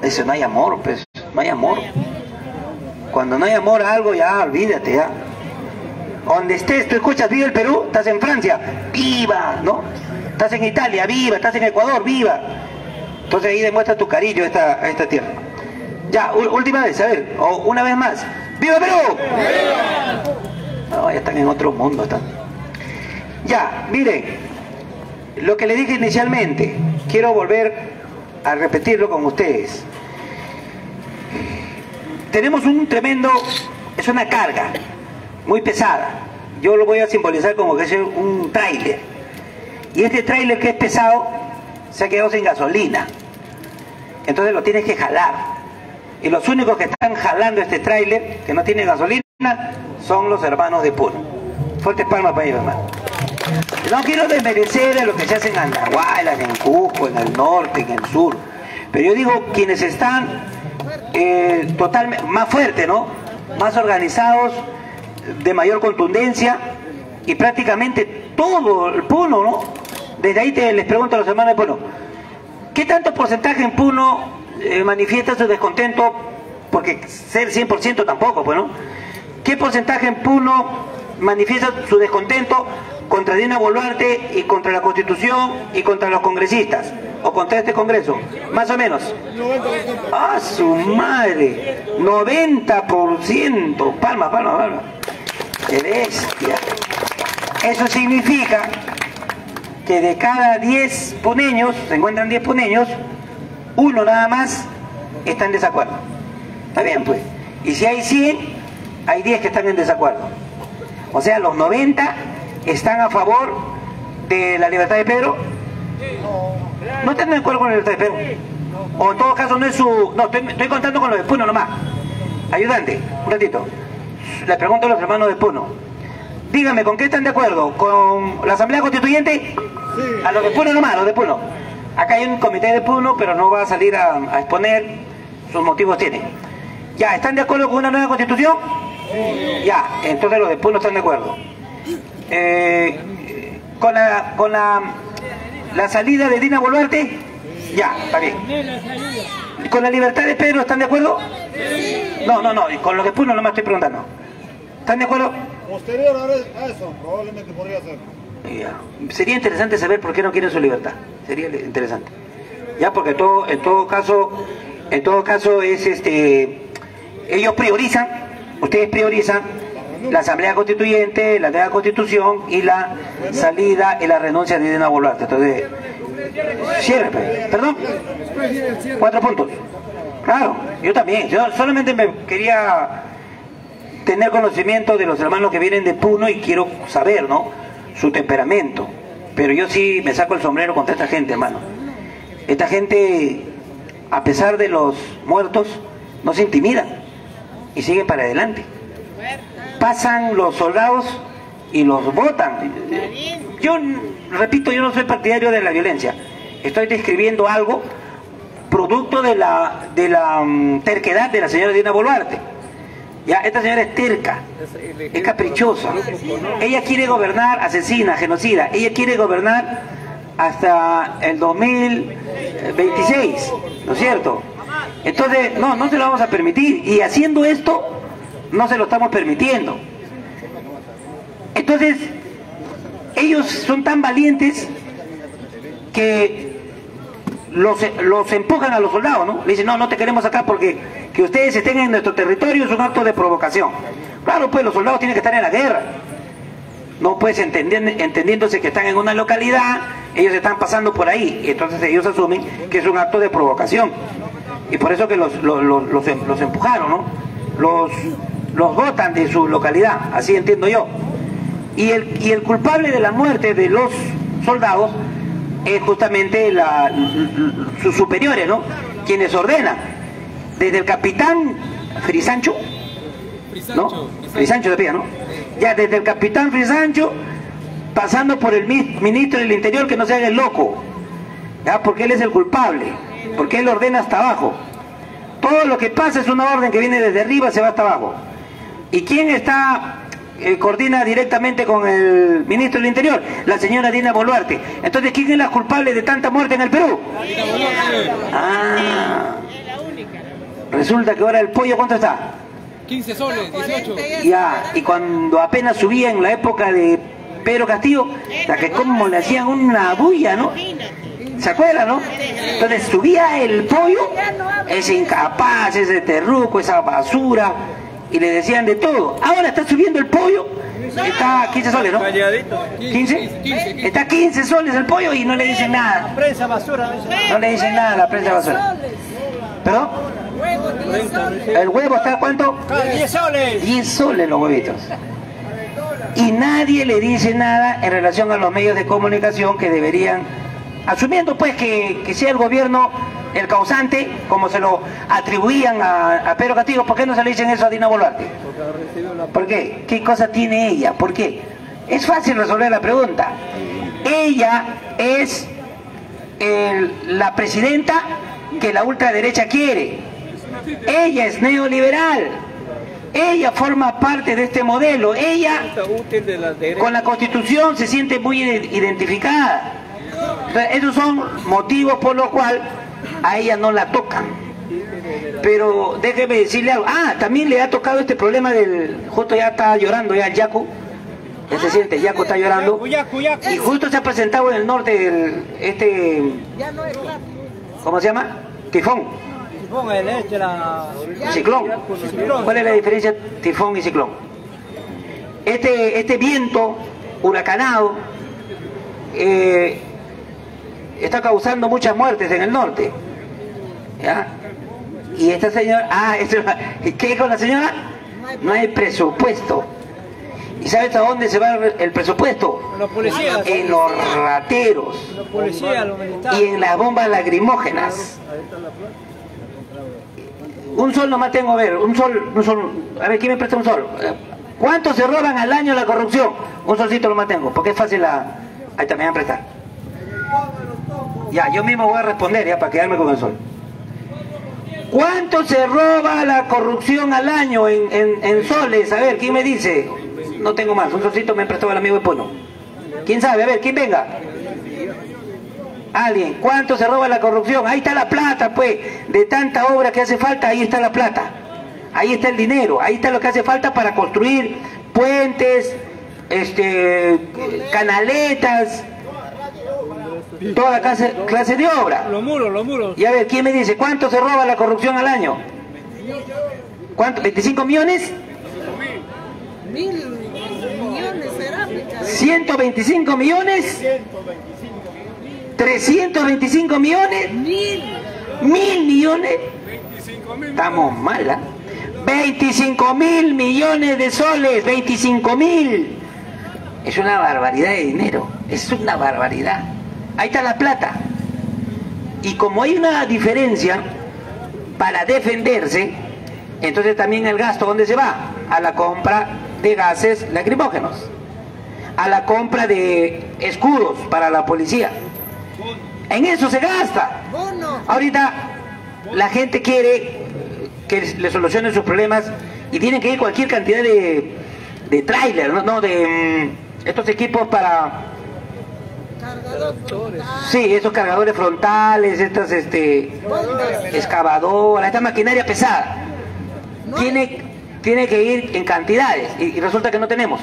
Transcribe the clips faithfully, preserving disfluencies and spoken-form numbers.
Eso no hay amor, pues, no hay amor. Cuando no hay amor a algo, ya, olvídate, ya. Donde estés, tú escuchas, viva el Perú, estás en Francia, viva, ¿no? Estás en Italia, viva, estás en Ecuador, viva. Entonces ahí demuestra tu cariño a esta, a esta tierra. Ya, última vez, a ver, o una vez más. ¡Viva Perú! ¡Viva! No, ya están en otro mundo, están. Ya, miren, lo que le dije inicialmente, quiero volver a repetirlo con ustedes. Tenemos un tremendo, es una carga muy pesada. Yo lo voy a simbolizar como que es un tráiler. Y este tráiler que es pesado se ha quedado sin gasolina. Entonces lo tienes que jalar. Y los únicos que están jalando este tráiler, que no tiene gasolina, son los hermanos de Puno. Fuertes palmas para ellos, hermano. No quiero desmerecer a lo que se hace en Andahuayla, en Cusco, en el norte, en el sur. Pero yo digo, quienes están eh, totalmente más fuertes, ¿no? Más organizados, de mayor contundencia, y prácticamente todo el Puno, ¿no? Desde ahí te, les pregunto a los hermanos de Puno, ¿qué tanto porcentaje en Puno eh, manifiesta su descontento? Porque ser cien por ciento tampoco, pues, ¿no? ¿Qué porcentaje en Puno manifiesta su descontento contra Dina Boluarte y contra la Constitución y contra los congresistas? ¿O contra este Congreso? Más o menos. ¡Ah, su madre! noventa por ciento. Palma, palma, palma. ¡Qué bestia! Eso significa que de cada diez puneños, se encuentran diez puneños, uno nada más está en desacuerdo. Está bien, pues. Y si hay cien, hay diez que están en desacuerdo. O sea, los noventa están a favor de la libertad de Pedro. ¿No están de acuerdo con la libertad de Pedro? O en todo caso no es su... No, estoy, estoy contando con los de Puno nomás. Ayudante, un ratito. Le pregunto a los hermanos de Puno. Díganme, ¿con qué están de acuerdo? ¿Con la Asamblea Constituyente? Sí. A los de Puno nomás, a los de Puno. Acá hay un comité de Puno, pero no va a salir a, a exponer. Sus motivos tiene. Ya, ¿están de acuerdo con una nueva Constitución? Sí. Ya, entonces los de Puno están de acuerdo. Eh, con la... Con la ¿La salida de Dina Boluarte? Ya, está bien. ¿Con la libertad de Pedro están de acuerdo? No, no, no, con lo de Puno no me estoy preguntando. ¿Están de acuerdo? Posterior a eso, probablemente podría ser. Ya. Sería interesante saber por qué no quieren su libertad. Sería interesante. Ya, porque todo, en todo caso, en todo caso es este, ellos priorizan, ustedes priorizan la Asamblea Constituyente, la nueva Constitución y la salida y la renuncia de Dina Boluarte. Entonces, cierre, perdón, cuatro puntos. Claro, yo también. Yo solamente me quería tener conocimiento de los hermanos que vienen de Puno y quiero saber, ¿no? Su temperamento. Pero yo sí me saco el sombrero contra esta gente, hermano. Esta gente, a pesar de los muertos, no se intimidan y siguen para adelante. Pasan los soldados y los botan. Yo, repito, yo no soy partidario de la violencia. Estoy describiendo algo producto de la, de la um, terquedad de la señora Dina Boluarte. Ya, esta señora es terca, es caprichosa. Ella quiere gobernar, asesina, genocida. Ella quiere gobernar hasta el dos mil veintiséis, ¿no es cierto? Entonces, no, no se lo vamos a permitir. Y haciendo esto, no se lo estamos permitiendo. Entonces, ellos son tan valientes que los, los empujan a los soldados, ¿no? Le dicen, no, no te queremos acá porque que ustedes estén en nuestro territorio es un acto de provocación. Claro, pues los soldados tienen que estar en la guerra. No, pues entendiendo, entendiéndose que están en una localidad, ellos están pasando por ahí. Y entonces ellos asumen que es un acto de provocación. Y por eso que los, los, los, los, los empujaron, ¿no? Los... los botan de su localidad, así entiendo yo. Y el, y el culpable de la muerte de los soldados es justamente la, sus superiores, ¿no? Quienes ordenan. Desde el capitán Frisancho, ¿no? Frisancho de Pía, ¿no? Ya desde el capitán Frisancho, pasando por el ministro del Interior, que no se haga el loco, ¿ya? Porque él es el culpable, porque él ordena hasta abajo. Todo lo que pasa es una orden que viene desde arriba, se va hasta abajo. ¿Y quién está, eh, coordina directamente con el ministro del Interior? La señora Dina Boluarte. Entonces, ¿quién es la culpable de tanta muerte en el Perú? Ah, Resulta que ahora el pollo, ¿cuánto está? quince soles, dieciocho. Ya, y cuando apenas subía en la época de Pedro Castillo, la que como le hacían una bulla, ¿no? ¿Se acuerdan, no? Entonces subía el pollo, ese incapaz, ese terruco, esa basura, y le decían de todo. Ahora está subiendo el pollo, está quince soles, ¿no? ¿quince? Está quince soles el pollo y no le dicen nada. Prensa basura. No le dicen nada a la prensa basura. ¿Perdón? ¿El huevo está cuánto? diez soles. diez soles los huevitos. Y nadie le dice nada en relación a los medios de comunicación que deberían, asumiendo pues que, que sea el gobierno el causante, como se lo atribuían a, a Pedro Castillo. ¿Por qué no se le dicen eso a Dina Boluarte? ¿Por qué? ¿Qué cosa tiene ella? ¿Por qué? Es fácil resolver la pregunta. Ella es el, la presidenta que la ultraderecha quiere. Ella es neoliberal. Ella forma parte de este modelo. Ella con la Constitución se siente muy identificada. Entonces, esos son motivos por los cuales a ella no la tocan. Pero déjeme decirle algo. Ah, también le ha tocado este problema del... Justo ya está llorando ya el Yacu. Ya se siente, el Yacu está llorando. Y justo se ha presentado en el norte el, este... ¿Cómo se llama? Tifón. Ciclón. ¿Cuál es la diferencia entre tifón y ciclón? Este, este viento huracanado eh, está causando muchas muertes en el norte. ¿Ya? Y esta señora... Ah, ¿qué con la señora? No hay presupuesto. ¿Y sabes a dónde se va el presupuesto? Los policías. En los rateros. Los policías, los militares. Y en las bombas lacrimógenas. Un sol nomás tengo, a ver, un sol, un sol, a ver, ¿quién me presta un sol? ¿Cuánto se roban al año la corrupción? Un solcito nomás tengo, porque es fácil la... Ahí también me van a prestar. Ya, yo mismo voy a responder ya para quedarme con el sol. ¿Cuánto se roba la corrupción al año en, en, en soles? A ver, ¿quién me dice? No tengo más, un solcito me prestó el amigo de Pono. ¿Quién sabe? A ver, ¿quién venga? Alguien, ¿cuánto se roba la corrupción? Ahí está la plata, pues, de tanta obra que hace falta, ahí está la plata. Ahí está el dinero, ahí está lo que hace falta para construir puentes, este, canaletas, toda clase, clase de obra. Los muros, los muros. Y a ver, ¿quién me dice cuánto se roba la corrupción al año? ¿Cuánto? ¿veinticinco millones? Mil millones será. ¿ciento veinticinco millones? ¿trescientos veinticinco millones? Mil. ¿Mil millones? Estamos mal, ¿eh? veinticinco mil millones de soles, veinticinco mil. Es una barbaridad de dinero, es una barbaridad. Ahí está la plata. Y como hay una diferencia para defenderse, entonces también el gasto, ¿dónde se va? A la compra de gases lacrimógenos, a la compra de escudos para la policía. En eso se gasta. Ahorita la gente quiere que le solucionen sus problemas y tienen que ir cualquier cantidad de, de tráiler, ¿no? no de um, estos equipos para... Sí, esos cargadores frontales, estas este, excavadoras, esta maquinaria pesada. Tiene, tiene que ir en cantidades y, y resulta que no tenemos.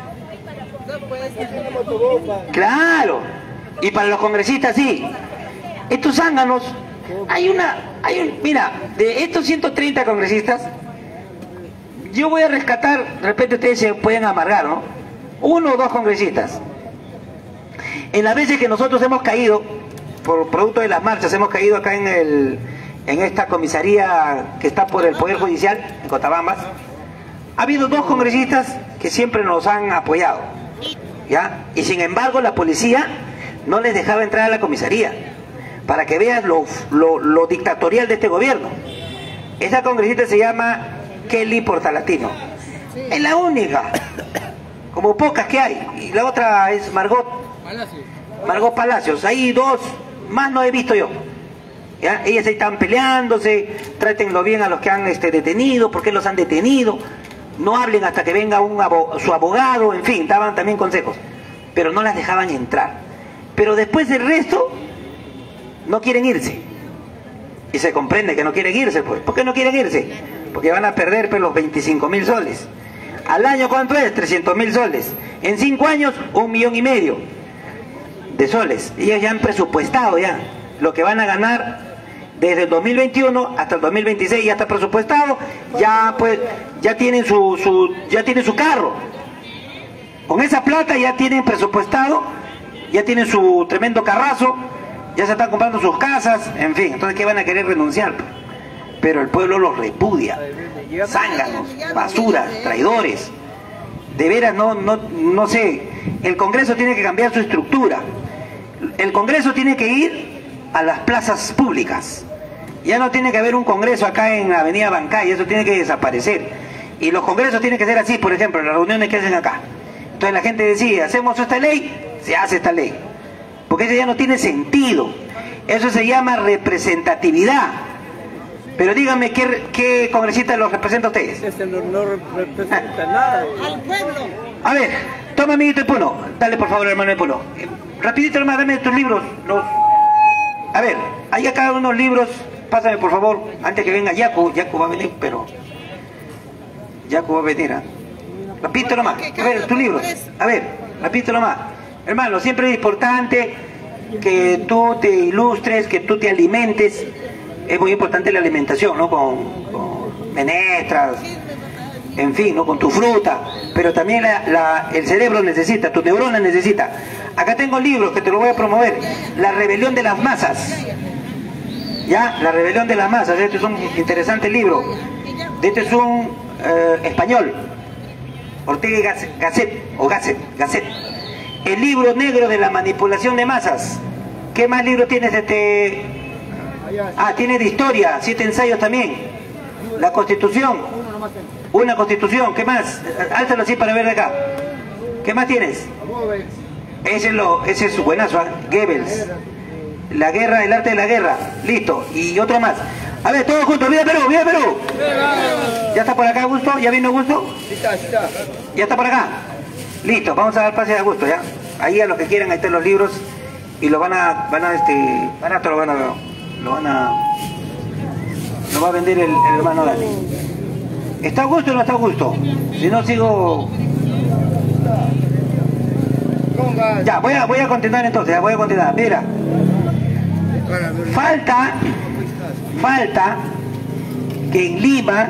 Claro. Y para los congresistas sí. Estos zánganos, hay una, hay un, mira, de estos ciento treinta congresistas, yo voy a rescatar, de repente ustedes se pueden amargar, ¿no? Uno o dos congresistas. En las veces que nosotros hemos caído, por producto de las marchas, hemos caído acá en el, en esta comisaría que está por el Poder Judicial, en Cotabambas, ha habido dos congresistas que siempre nos han apoyado, ¿ya? Y sin embargo la policía no les dejaba entrar a la comisaría, para que veas lo, lo, lo dictatorial de este gobierno. Esa congresista se llama Kelly Portalatino. Es la única, como pocas que hay. Y la otra es Margot Palacios. Margot Palacios. Hay dos, más no he visto yo. ¿Ya? Ellas están peleándose, trátenlo bien a los que han este, detenido, ¿por qué los han detenido? No hablen hasta que venga un abo su abogado, en fin, daban también consejos. Pero no las dejaban entrar. Pero después del resto, no quieren irse. Y se comprende que no quieren irse, pues. ¿Por qué no quieren irse? Porque van a perder pues, los veinticinco mil soles. ¿Al año cuánto es? trescientos mil soles. En cinco años, un millón y medio de soles. Ellos ya han presupuestado ya lo que van a ganar desde el dos mil veintiuno hasta el dos mil veintiséis. Ya está presupuestado, ya pues ya tienen su, su ya tienen su carro. Con esa plata ya tienen presupuestado, ya tienen su tremendo carrazo, ya se están comprando sus casas, en fin. Entonces, ¿qué van a querer renunciar? Pero el pueblo los repudia. Zánganos, basura, traidores. De veras, no, no, no sé. El Congreso tiene que cambiar su estructura. El Congreso tiene que ir a las plazas públicas. Ya no tiene que haber un Congreso acá en la Avenida Bancay, eso tiene que desaparecer. Y los Congresos tienen que ser así, por ejemplo, en las reuniones que hacen acá. Entonces la gente decide, hacemos esta ley, se hace esta ley. Porque eso ya no tiene sentido. Eso se llama representatividad. Pero díganme, ¿qué, qué congresista los representa a ustedes? Ese no, no representa nada. Al pueblo. A ver, toma amiguito de Puno. Dale por favor, hermano de Puno. Eh, rapidito nomás, dame tus libros. Los... A ver, hay acá unos libros. Pásame por favor, antes que venga Yacu. Yacu va a venir, pero... Yacu va a venir, ¿eh? Rapidito nomás. A ver, tus libros. A ver, rapidito nomás. Hermano, siempre es importante que tú te ilustres, que tú te alimentes. Es muy importante la alimentación, ¿no? Con, con menestras, en fin, ¿no? Con tu fruta. Pero también la, la, el cerebro necesita, tu neurona necesita. Acá tengo libros que te los voy a promover. La rebelión de las masas. ¿Ya? La rebelión de las masas. Este es un interesante libro. Este es un eh, español. Ortega y Gasset, Gasset, o Gasset, Gasset. El libro negro de la manipulación de masas. ¿Qué más libro tienes? Este... Ah, tiene de historia, siete ensayos también. La Constitución. Una Constitución, ¿qué más? Álzalo así para ver de acá. ¿Qué más tienes? Ese es, lo, ese es buenazo, ¿eh? Goebbels. La guerra, el arte de la guerra. Listo. Y otro más. A ver, todos juntos. ¡Viva Perú! ¡Viva Perú! ¿Ya está por acá, Augusto? ¿Ya vino Augusto? ¿Ya está por acá? Listo, vamos a dar pase a Augusto, ¿ya? Ahí a los que quieran, ahí están los libros. Y lo van a, van a, este, van a, lo van a, lo van a, lo va a vender el, el hermano Dani. ¿Está Augusto o no está Augusto? Si no sigo... Ya, voy a, voy a continuar entonces, ya voy a continuar. Mira, falta, falta que en Lima,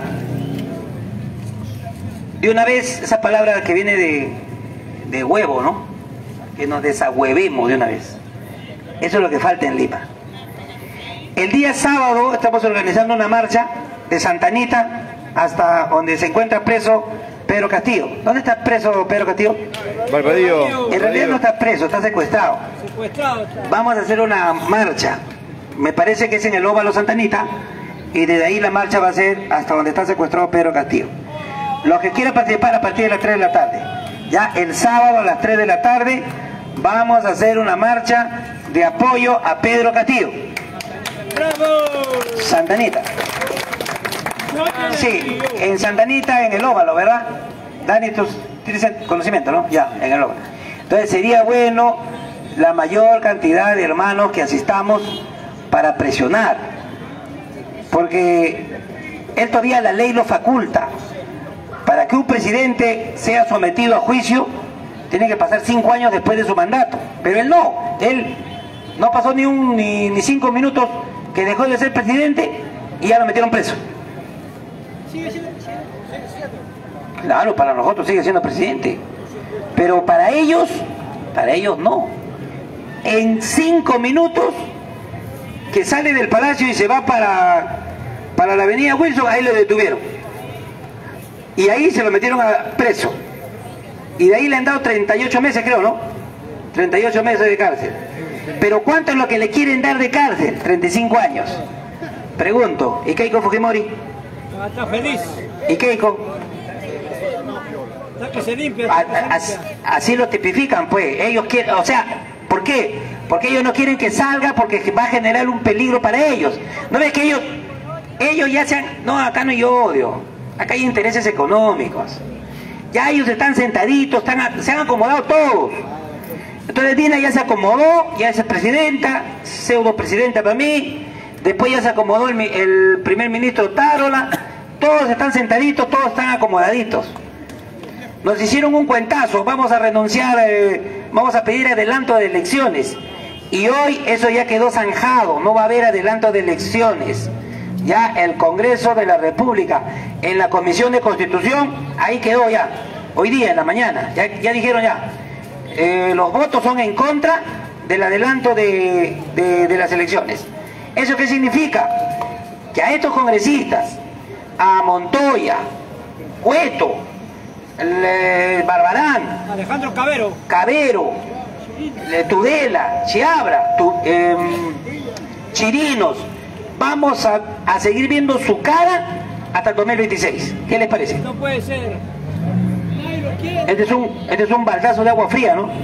de una vez, esa palabra que viene de, de huevo, ¿no? Que nos desagüevemos de una vez. Eso es lo que falta en Lima. El día sábado estamos organizando una marcha de Santa Anita hasta donde se encuentra preso Pedro Castillo. ¿Dónde está preso Pedro Castillo? Barbadillo. En realidad no está preso, está secuestrado. Secuestrado. Vamos a hacer una marcha. Me parece que es en el óvalo Santa Anita. Y desde ahí la marcha va a ser hasta donde está secuestrado Pedro Castillo. Los que quieran participar a partir de las tres de la tarde. Ya el sábado a las tres de la tarde vamos a hacer una marcha de apoyo a Pedro Castillo. ¡Bravo! Santa Anita. Sí, en Santa Anita, en el óvalo, ¿verdad? Dani, tú tienes conocimiento, ¿no? Ya, en el óvalo. Entonces sería bueno la mayor cantidad de hermanos que asistamos para presionar. Porque él todavía la ley lo faculta. Para que un presidente sea sometido a juicio, tiene que pasar cinco años después de su mandato. Pero él no. Él no pasó ni, un, ni, ni cinco minutos que dejó de ser presidente y ya lo metieron preso. Claro, para nosotros sigue siendo presidente. Pero para ellos, para ellos no. En cinco minutos que sale del palacio y se va para, para la avenida Wilson, ahí lo detuvieron. Y ahí se lo metieron a preso. Y de ahí le han dado treinta y ocho meses, creo, ¿no? treinta y ocho meses de cárcel. Pero ¿cuánto es lo que le quieren dar de cárcel? treinta y cinco años. Pregunto, ¿y Keiko Fujimori? Ah, está feliz. ¿Y Keiko? Está que se limpia. A, Está que se a, limpia. así lo tipifican, pues. Ellos quieren, o sea, ¿por qué? Porque ellos no quieren que salga porque va a generar un peligro para ellos. ¿No ves que ellos, ellos ya se han... No, acá no hay odio. Acá hay intereses económicos. Ya ellos están sentaditos, están, se han acomodado todos. Entonces Dina ya se acomodó, ya es presidenta, pseudo presidenta para mí. Después ya se acomodó el, el primer ministro Tarola. Todos están sentaditos, todos están acomodaditos. Nos hicieron un cuentazo, vamos a renunciar, eh, vamos a pedir adelanto de elecciones. Y hoy eso ya quedó zanjado, no va a haber adelanto de elecciones. Ya el Congreso de la República, en la Comisión de Constitución, ahí quedó ya, hoy día, en la mañana, ya, ya dijeron ya. Eh, los votos son en contra del adelanto de, de, de las elecciones. ¿Eso qué significa? Que a estos congresistas, a Montoya, Cueto, el Barbarán, Alejandro Cabero, Cabero, Tudela, Chiabra, tu, eh, Chirinos, vamos a, a seguir viendo su cara hasta el dos mil veintiséis. ¿Qué les parece? no puede ser. Nadie lo quiere. Este es un, este es un baldazo de agua fría, ¿no?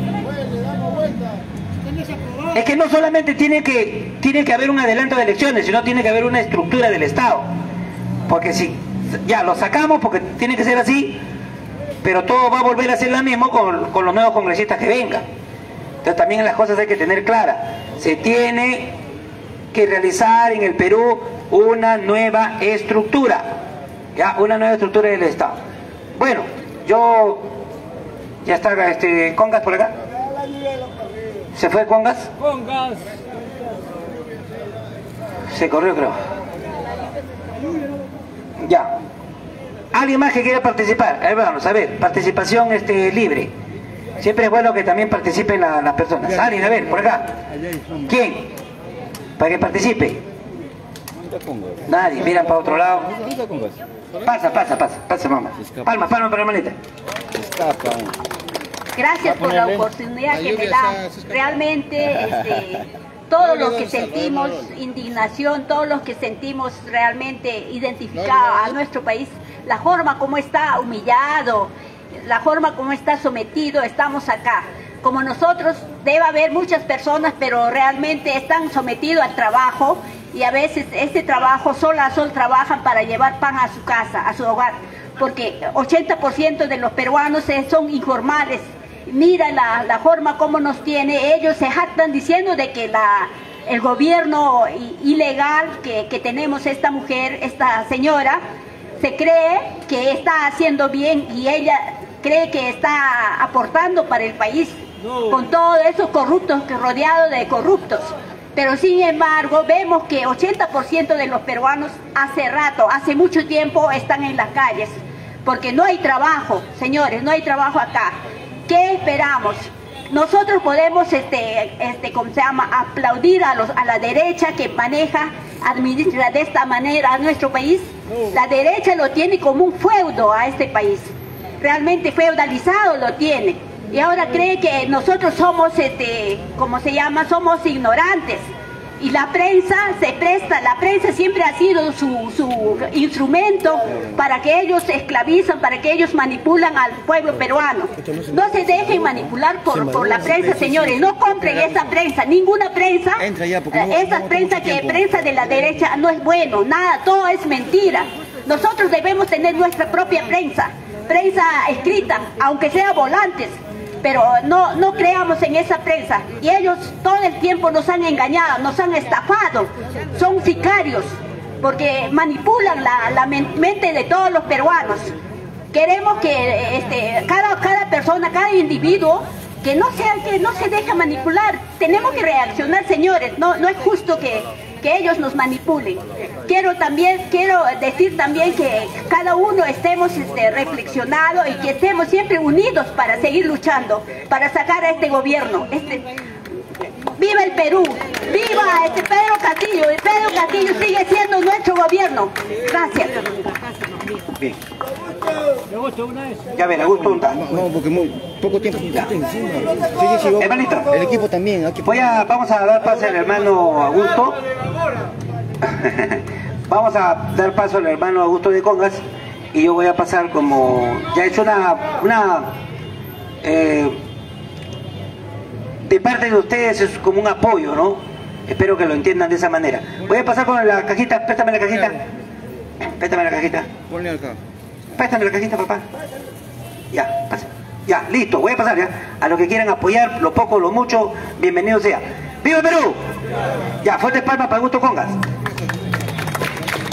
Es que no solamente tiene que, tiene que haber un adelanto de elecciones, sino tiene que haber una estructura del Estado. Porque si ya lo sacamos, porque tiene que ser así, pero todo va a volver a ser lo mismo con, con los nuevos congresistas que vengan. Entonces también las cosas hay que tener claras. Se tiene que realizar en el Perú una nueva estructura, ya, una nueva estructura del Estado. Bueno, yo... Ya está este, Congas por acá. ¿Se fue Congas? Congas. Se corrió, creo. Ya. ¿Alguien más que quiera participar? Eh, vamos a ver, participación este, libre. Siempre es bueno que también participen la, las personas. Alguien, a ver, por acá. ¿Quién? Para que participe. Nadie, miran para otro lado. Pasa, pasa, pasa, pasa, mamá. Palma, palma para la manita. Gracias por la oportunidad que me da. Realmente, este, todos los que sentimos indignación, todos los que sentimos realmente identificado a nuestro país, la forma como está humillado, la forma como está sometido, estamos acá. Como nosotros, debe haber muchas personas, pero realmente están sometidos al trabajo y a veces este trabajo solo a sol trabajan para llevar pan a su casa, a su hogar, porque ochenta por ciento de los peruanos son informales. Mira la, la forma como nos tiene, ellos se jactan diciendo de que la, el gobierno ilegal que, que tenemos esta mujer, esta señora, se cree que está haciendo bien y ella cree que está aportando para el país, no, con todos esos corruptos, que rodeados de corruptos. Pero sin embargo vemos que ochenta por ciento de los peruanos hace rato, hace mucho tiempo están en las calles, porque no hay trabajo, señores, no hay trabajo acá. ¿Qué esperamos? Nosotros podemos, este, este, ¿cómo se llama?, aplaudir a, los, a la derecha que maneja, administra de esta manera a nuestro país. La derecha lo tiene como un feudo a este país, realmente feudalizado lo tiene. Y ahora cree que nosotros somos, este, ¿cómo se llama?, somos ignorantes. Y la prensa se presta, la prensa siempre ha sido su, su instrumento para que ellos esclavizan, para que ellos manipulan al pueblo peruano. No se dejen manipular por, por la prensa, señores, no compren esa prensa, ninguna prensa, esa prensa que prensa de la derecha no es bueno, nada, todo es mentira. Nosotros debemos tener nuestra propia prensa, prensa escrita, aunque sea volantes. Pero no, no creamos en esa prensa y ellos todo el tiempo nos han engañado, nos han estafado, son sicarios porque manipulan la, la mente de todos los peruanos. Queremos que este, cada, cada persona, cada individuo que no, sea, que no se deje manipular, tenemos que reaccionar, señores, no, no es justo que, que ellos nos manipulen. Quiero también, quiero decir también que cada uno estemos este, reflexionados y que estemos siempre unidos para seguir luchando, para sacar a este gobierno. Este, ¡Viva el Perú! ¡Viva este Pedro Castillo! Pedro Castillo sigue siendo nuestro gobierno. Gracias. Bien. Ya ven, Augusto un tal. No, porque muy poco tiempo. Ya. Sí, sí, hermanito, el equipo también. Aquí voy a, vamos a dar paso al hermano Augusto. Vamos a dar paso al hermano Augusto de Congas y yo voy a pasar como ya he hecho una, una eh, de parte de ustedes es como un apoyo, ¿no? Espero que lo entiendan de esa manera. Voy a pasar con la cajita, préstame la cajita. Préstame la cajita. Ponle acá. Préstame la cajita, papá. Ya, pasa. Ya, listo, voy a pasar ya. A los que quieran apoyar, lo poco, lo mucho, bienvenido sea. ¡Viva Perú! Ya, fuertes palmas para Augusto Congas.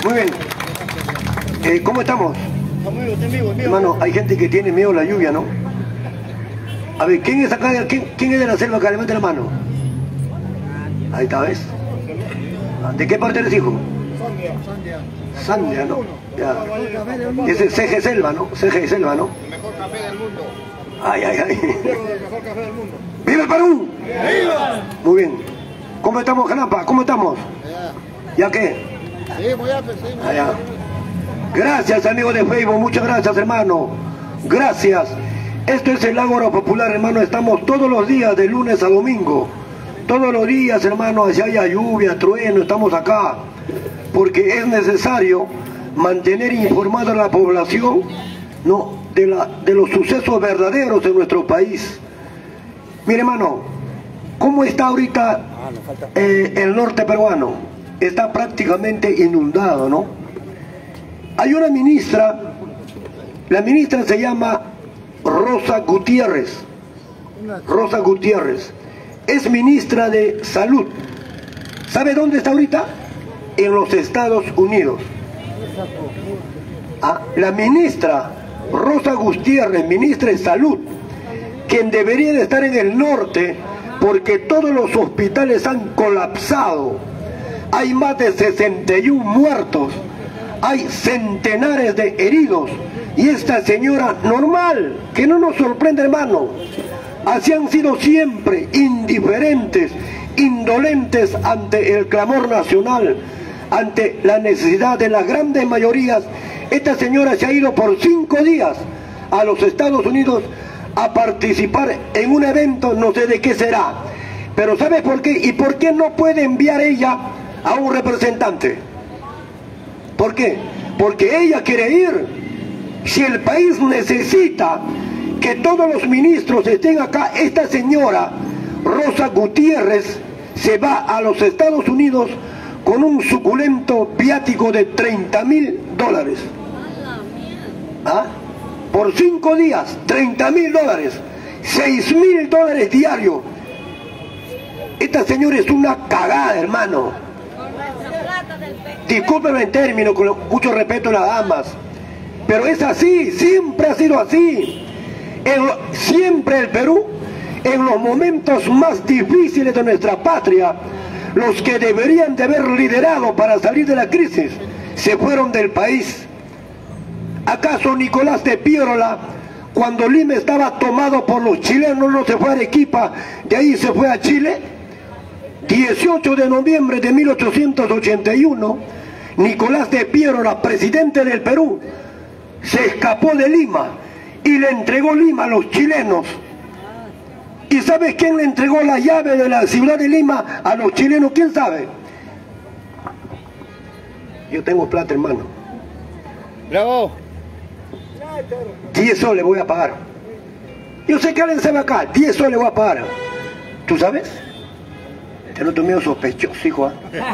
Muy bien. Eh, ¿Cómo estamos? Hermano, hay gente que tiene miedo a la lluvia, ¿no? A ver, ¿quién es acá? ¿Quién, quién es de la selva acá? Levante la mano. Ahí está, ¿ves? ¿De qué parte eres hijo? Sandia. Sandia, ¿no? Ya. Ese es C G Selva, ¿no? C G Selva, ¿no? El mejor café del mundo. Ay, ay, ay. El mejor café del mundo. ¡Viva el Perú! ¡Viva! Muy bien. ¿Cómo estamos, Janapa? ¿Cómo estamos? ¿Ya qué? Sí, muy alto, sí, muy Allá. Gracias, amigos de Facebook. Muchas gracias, hermano. Gracias. Esto es el Ágora Popular, hermano. Estamos todos los días, de lunes a domingo. Todos los días, hermano, si haya lluvia, trueno, estamos acá. Porque es necesario mantener informada a la población, ¿no?, de, la, de los sucesos verdaderos en nuestro país. Mire, hermano, ¿cómo está ahorita eh, el norte peruano? Está prácticamente inundado, ¿no? Hay una ministra, la ministra se llama Rosa Gutiérrez. Rosa Gutiérrez. Es ministra de Salud. ¿Sabe dónde está ahorita? En los Estados Unidos. Ah, la ministra Rosa Gutiérrez, ministra de Salud, quien debería de estar en el norte, porque todos los hospitales han colapsado. Hay más de sesenta y uno muertos, hay centenares de heridos, y esta señora normal, que no nos sorprende, hermano, así han sido siempre, indiferentes, indolentes ante el clamor nacional, ante la necesidad de las grandes mayorías. Esta señora se ha ido por cinco días a los Estados Unidos a participar en un evento, no sé de qué será, pero ¿sabes por qué? ¿Y por qué no puede enviar ella a un representante? ¿Por qué? Porque ella quiere ir. Si el país necesita que todos los ministros estén acá, esta señora Rosa Gutiérrez se va a los Estados Unidos con un suculento viático de treinta mil dólares. ¿Ah? Por cinco días, treinta mil dólares, seis mil dólares diarios. Esta señora es una cagada, hermano. Discúlpenme en términos, con mucho respeto a las damas, pero es así, siempre ha sido así. En lo, siempre el Perú, en los momentos más difíciles de nuestra patria, los que deberían de haber liderado para salir de la crisis, se fueron del país. ¿Acaso Nicolás de Piérola, cuando Lima estaba tomado por los chilenos, no se fue a Arequipa, de ahí se fue a Chile? dieciocho de noviembre de mil ochocientos ochenta y uno, Nicolás de Piérola, presidente del Perú, se escapó de Lima y le entregó Lima a los chilenos. ¿Y sabes quién le entregó la llave de la ciudad de Lima a los chilenos? ¿Quién sabe? Yo tengo plata, hermano. Bravo. diez soles voy a pagar. Yo sé que alguien sabe acá, diez soles voy a pagar. ¿Tú sabes? Te noto medio sospechoso, hijo. ¿eh?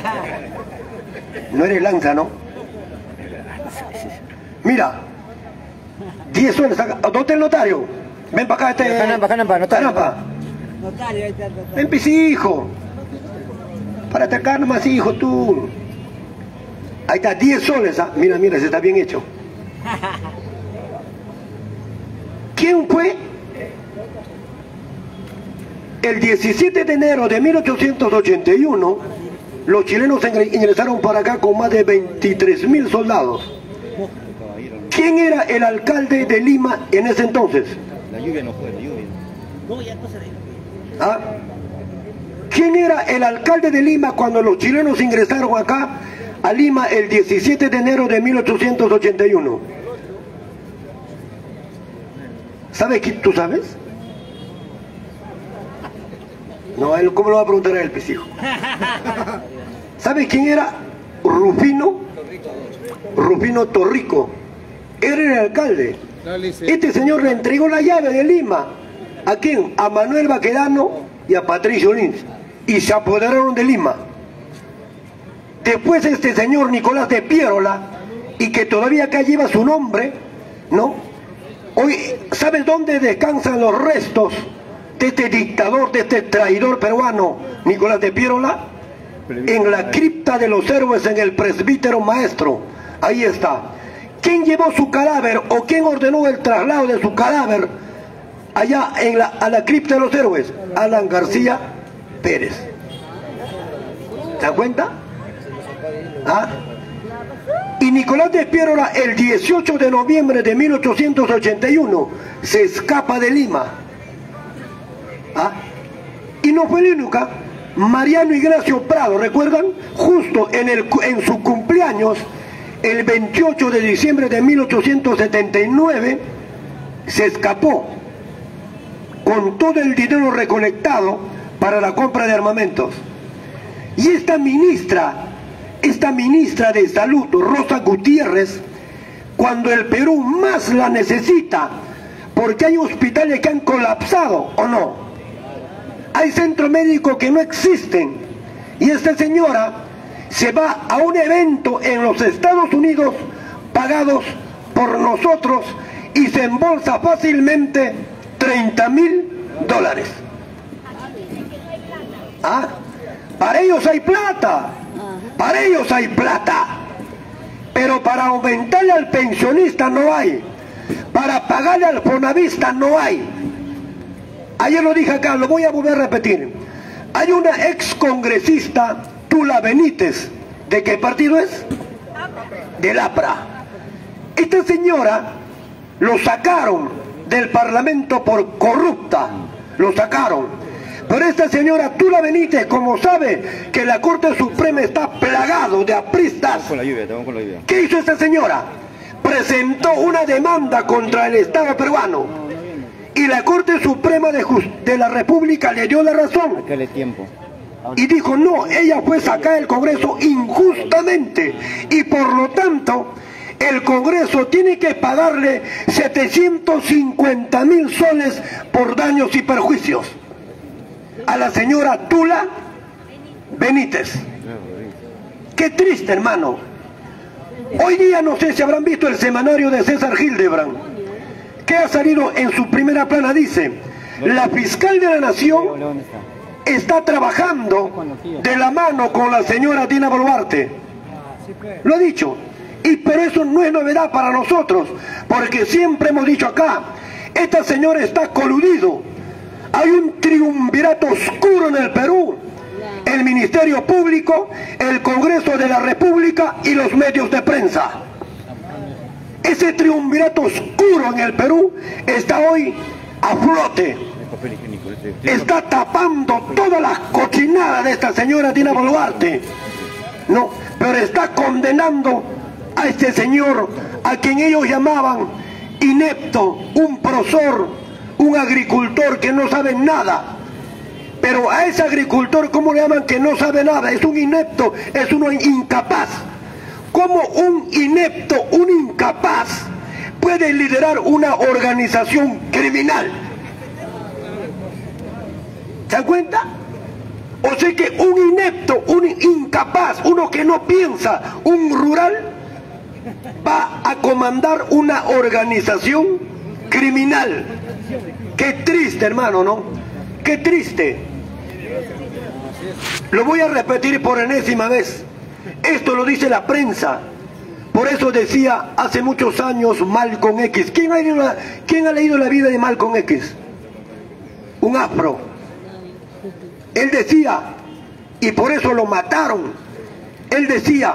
No eres lanza, ¿no? Mira, diez soles acá. ¿Dónde está el notario? Ven para acá, este... Canampa, Canampa, notario. Canampa. Notario, ahí está el notario. Ven, pis, hijo. Para atacar nomás, hijo, tú. Ahí está, diez soles, ¿ah? Mira, mira, se está bien hecho. ¿Quién fue? El diecisiete de enero de mil ochocientos ochenta y uno, los chilenos ingresaron para acá con más de veintitrés mil soldados. ¿Quién era el alcalde de Lima en ese entonces? La lluvia no fue, la lluvia. No, ya no se ve. ¿Ah? ¿Quién era el alcalde de Lima cuando los chilenos ingresaron acá a Lima el diecisiete de enero de mil ochocientos ochenta y uno? ¿Sabes quién? ¿Tú sabes? No, él, ¿cómo lo va a preguntar a él, pisijo? ¿Sabes quién era? Rufino. Rufino Torrico. Era el alcalde. Este señor le entregó la llave de Lima. ¿A quién? A Manuel Baquedano y a Patricio Lins. Y se apoderaron de Lima. Después este señor Nicolás de Piérola, y que todavía acá lleva su nombre, ¿no? Hoy, ¿sabes dónde descansan los restos de este dictador, de este traidor peruano, Nicolás de Piérola? en la cripta de los héroes en el presbítero maestro. Ahí está. ¿Quién llevó su cadáver o quién ordenó el traslado de su cadáver allá en la, a la cripta de los héroes? Alan García Pérez. ¿Se dan cuenta? ¿Ah? Y Nicolás de Piérola, el dieciocho de noviembre de mil ochocientos ochenta y uno, se escapa de Lima. ¿Ah? Y no fue el único. Mariano Ignacio Prado, ¿recuerdan? Justo en, el, en su cumpleaños, el veintiocho de diciembre de mil ochocientos setenta y nueve, se escapó con todo el dinero recolectado para la compra de armamentos. Y esta ministra, esta ministra de Salud, Rosa Gutiérrez, cuando el Perú más la necesita, porque hay hospitales que han colapsado, ¿o no? Hay centros médicos que no existen, y esta señora se va a un evento en los Estados Unidos pagados por nosotros y se embolsa fácilmente treinta mil dólares. ¿Ah? Para ellos hay plata, para ellos hay plata, pero para aumentarle al pensionista no hay, para pagarle al fonavista no hay. Ayer lo dije acá, lo voy a volver a repetir. Hay una ex congresista, Tula Benítez, ¿de qué partido es? Del A P R A. Esta señora lo sacaron del Parlamento por corrupta, lo sacaron. Pero esta señora Tula Benítez, como sabe que la Corte Suprema está plagado de apristas, con la lluvia, estamos con la lluvia. ¿Qué hizo esta señora? Presentó una demanda contra el Estado peruano y la Corte Suprema de, de la República le dio la razón. Dale tiempo. Y dijo, no, ella fue sacada del Congreso injustamente y por lo tanto el Congreso tiene que pagarle setecientos cincuenta mil soles por daños y perjuicios a la señora Tula Benítez. Qué triste, hermano. Hoy día no sé si habrán visto el semanario de César Hildebrand, que ha salido en su primera plana. Dice, la fiscal de la Nación está trabajando de la mano con la señora Dina Boluarte. Lo ha dicho. Y pero eso no es novedad para nosotros, porque siempre hemos dicho acá, esta señora está coludido. Hay un triunvirato oscuro en el Perú: el Ministerio Público, el Congreso de la República y los medios de prensa. Ese triunvirato oscuro en el Perú está hoy a flote. Está tapando todas las cochinadas de esta señora Dina Boluarte. No, pero está condenando a este señor, a quien ellos llamaban inepto, un prosor, un agricultor que no sabe nada. Pero a ese agricultor, ¿cómo le llaman? Que no sabe nada, es un inepto, es uno incapaz. ¿Cómo un inepto, un incapaz puede liderar una organización criminal? ¿Se dan cuenta? O sea que un inepto, un incapaz, uno que no piensa, un rural, va a comandar una organización criminal. Qué triste, hermano, ¿no? Qué triste. Lo voy a repetir por enésima vez. Esto lo dice la prensa. Por eso decía hace muchos años Malcolm X. ¿Quién ha leído la, ¿quién ha leído la vida de Malcolm X? Un afro. Él decía, y por eso lo mataron, él decía,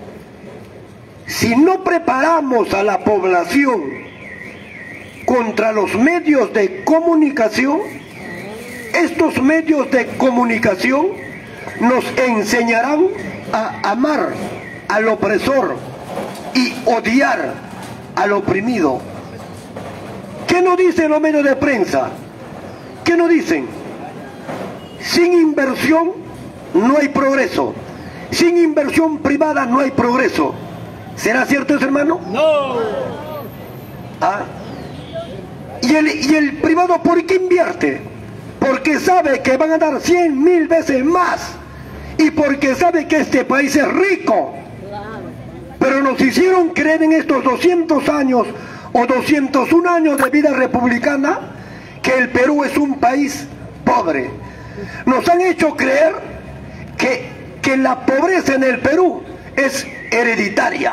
si no preparamos a la población contra los medios de comunicación, estos medios de comunicación nos enseñarán a amar al opresor y odiar al oprimido. ¿Qué nos dicen los medios de prensa? ¿Qué nos dicen? Sin inversión no hay progreso. Sin inversión privada no hay progreso. ¿Será cierto eso, hermano? No. ¿Ah? ¿Y el, y el privado por qué invierte? Porque sabe que van a dar cien mil veces más. Y porque sabe que este país es rico. Pero nos hicieron creer en estos doscientos años o doscientos un años de vida republicana que el Perú es un país pobre. Nos han hecho creer que que la pobreza en el Perú es hereditaria.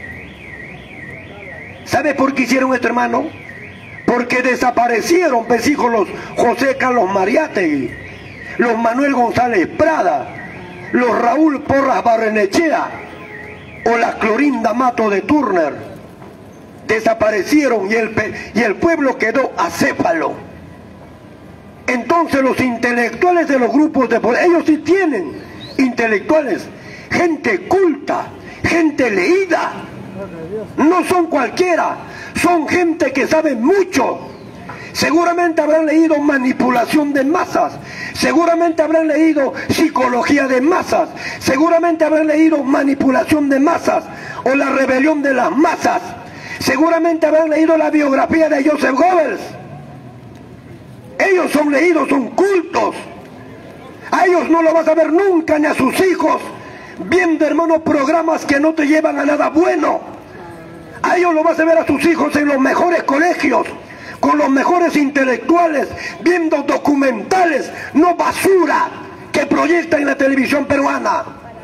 ¿Sabe por qué hicieron esto, hermano? Porque desaparecieron, pues, hijos, los José Carlos Mariátegui, los Manuel González Prada, los Raúl Porras Barrenechea o la Clorinda Mato de Turner. Desaparecieron y el, y el pueblo quedó acéfalo. Entonces los intelectuales de los grupos de poder, ellos sí tienen intelectuales, gente culta, gente leída, no son cualquiera, son gente que sabe mucho. Seguramente habrán leído manipulación de masas, seguramente habrán leído psicología de masas, seguramente habrán leído manipulación de masas o la rebelión de las masas, seguramente habrán leído la biografía de Joseph Goebbels. Ellos son leídos, son cultos. A ellos no lo vas a ver nunca, ni a sus hijos, viendo, hermano, programas que no te llevan a nada bueno. A ellos lo vas a ver a sus hijos en los mejores colegios, con los mejores intelectuales, viendo documentales, no basura, que proyectan en la televisión peruana.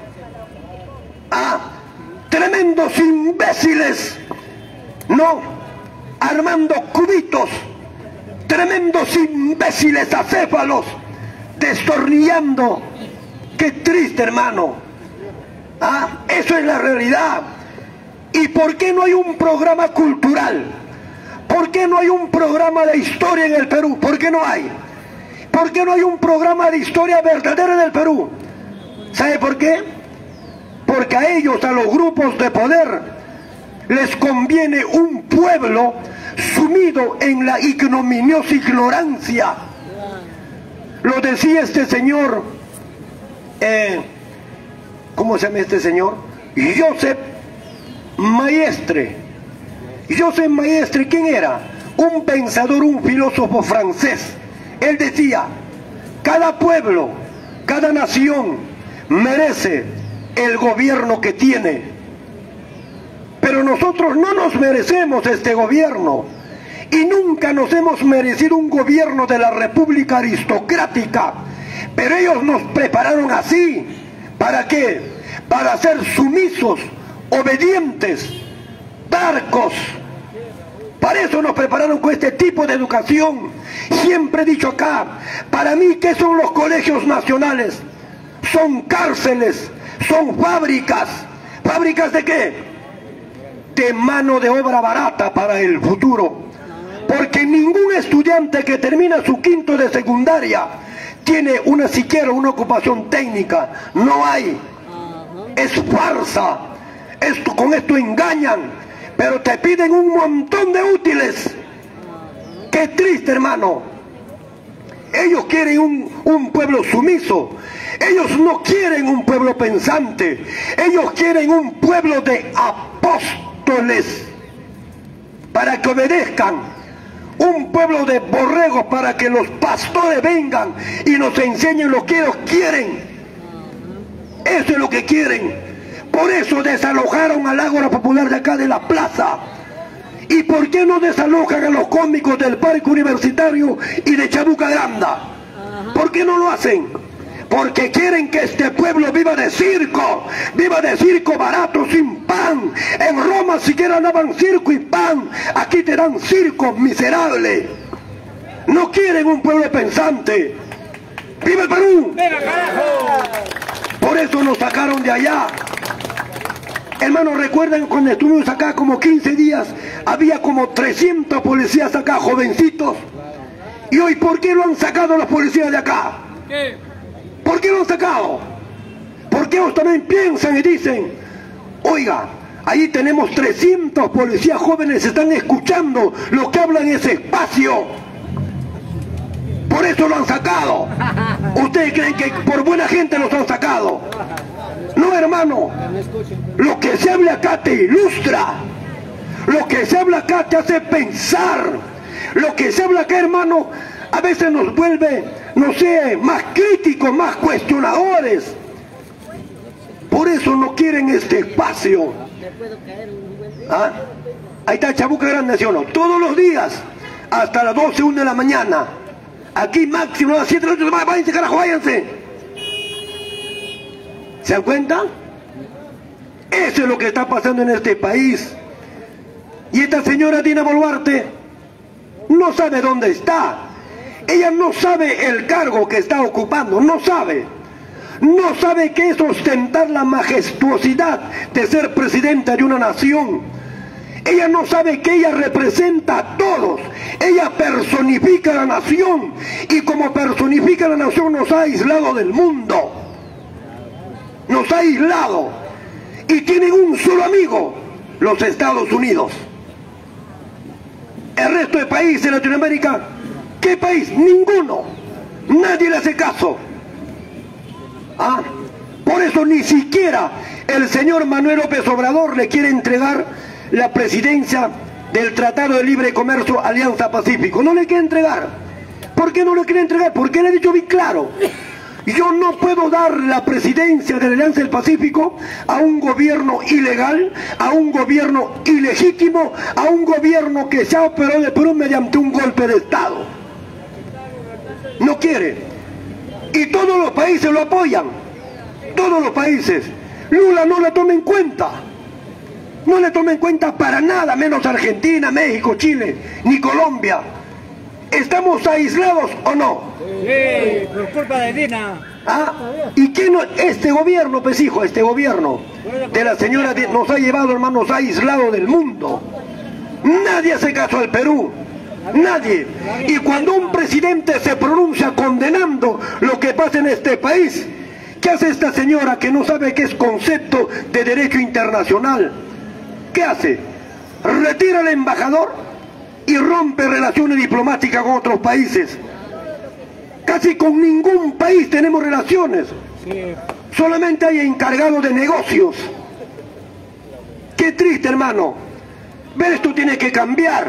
Ah, tremendos imbéciles, no, armando cubitos, tremendos imbéciles acéfalos, destornillando. Qué triste, hermano. Ah, eso es la realidad. ¿Y por qué no hay un programa cultural? ¿Por qué no hay un programa de historia en el Perú? ¿Por qué no hay? ¿Por qué no hay un programa de historia verdadera en el Perú? ¿Sabe por qué? Porque a ellos, a los grupos de poder, les conviene un pueblo sumido en la ignominiosa ignorancia. Lo decía este señor, eh, ¿cómo se llama este señor? Joseph Maistre. Joseph Maistre, ¿quién era? Un pensador, un filósofo francés. Él decía, cada pueblo, cada nación merece el gobierno que tiene. Pero nosotros no nos merecemos este gobierno. Y nunca nos hemos merecido un gobierno de la República aristocrática. Pero ellos nos prepararon así. ¿Para qué? Para ser sumisos, obedientes, tarcos. Para eso nos prepararon con este tipo de educación. Siempre he dicho acá, para mí, ¿qué son los colegios nacionales? Son cárceles, son fábricas. ¿Fábricas de qué? De mano de obra barata para el futuro. Porque ningún estudiante que termina su quinto de secundaria tiene una siquiera una ocupación técnica. No hay. Es farsa. Esto, con esto engañan, pero te piden un montón de útiles. Qué triste, hermano. Ellos quieren un, un pueblo sumiso. Ellos no quieren un pueblo pensante. Ellos quieren un pueblo de apóstoles para que obedezcan. Un pueblo de borregos para que los pastores vengan y nos enseñen lo que ellos quieren. Eso es lo que quieren. Por eso desalojaron al Ágora Popular de acá de la plaza. ¿Y por qué no desalojan a los cómicos del Parque Universitario y de Chabuca Granda? ¿Por qué no lo hacen? Porque quieren que este pueblo viva de circo, viva de circo barato, sin pan. En Roma siquiera daban circo y pan, aquí te dan circo miserable. No quieren un pueblo pensante. ¡Viva el Perú! ¡Venga, carajo! Por eso nos sacaron de allá. Hermanos, ¿recuerdan cuando estuvimos acá como quince días? Había como trescientos policías acá, jovencitos. ¿Y hoy por qué lo han sacado los policías de acá? ¿Qué? ¿Por qué lo han sacado? Porque ellos también piensan y dicen, oiga, ahí tenemos trescientos policías jóvenes, están escuchando lo que hablan en ese espacio. Por eso lo han sacado. ¿Ustedes creen que por buena gente los han sacado? No, hermano. Lo que se habla acá te ilustra. Lo que se habla acá te hace pensar. Lo que se habla acá, hermano, a veces nos vuelve, no sé, más críticos, más cuestionadores. Por eso no quieren este espacio. ¿Ah? Ahí está Chabuca Grande, ¿sí o no? Todos los días, hasta las doce, una de la mañana. Aquí máximo a las siete de la noche, váyanse, carajo, váyanse. ¿Se dan cuenta? Eso es lo que está pasando en este país. Y esta señora Dina Boluarte no sabe dónde está. Ella no sabe el cargo que está ocupando, no sabe. No sabe qué es ostentar la majestuosidad de ser presidenta de una nación. Ella no sabe que ella representa a todos. Ella personifica a la nación. Y como personifica a la nación nos ha aislado del mundo. Nos ha aislado. Y tienen un solo amigo, los Estados Unidos. El resto de países de Latinoamérica, ¿qué país? Ninguno. Nadie le hace caso. ¿Ah? Por eso ni siquiera el señor Manuel López Obrador le quiere entregar la presidencia del Tratado de Libre Comercio Alianza Pacífico. No le quiere entregar. ¿Por qué no le quiere entregar? Porque le he dicho bien claro. Yo no puedo dar la presidencia de la Alianza del Pacífico a un gobierno ilegal, a un gobierno ilegítimo, a un gobierno que se ha operado de Perú mediante un golpe de Estado. No quiere. Y todos los países lo apoyan. Todos los países. Lula no le toma en cuenta. No le toma en cuenta para nada, menos Argentina, México, Chile, ni Colombia. ¿Estamos aislados o no? Sí, por culpa de Dina. ¿Ah? ¿Y qué no? Este gobierno, pues hijo, este gobierno de la señora de, nos ha llevado, hermano, nos ha aislado del mundo. Nadie hace caso al Perú. Nadie. Y cuando un presidente se pronuncia condenando lo que pasa en este país, ¿qué hace esta señora que no sabe qué es concepto de derecho internacional? ¿Qué hace? Retira al embajador y rompe relaciones diplomáticas con otros países. Casi con ningún país tenemos relaciones. Solamente hay encargados de negocios. Qué triste, hermano. Ver, esto tiene que cambiar.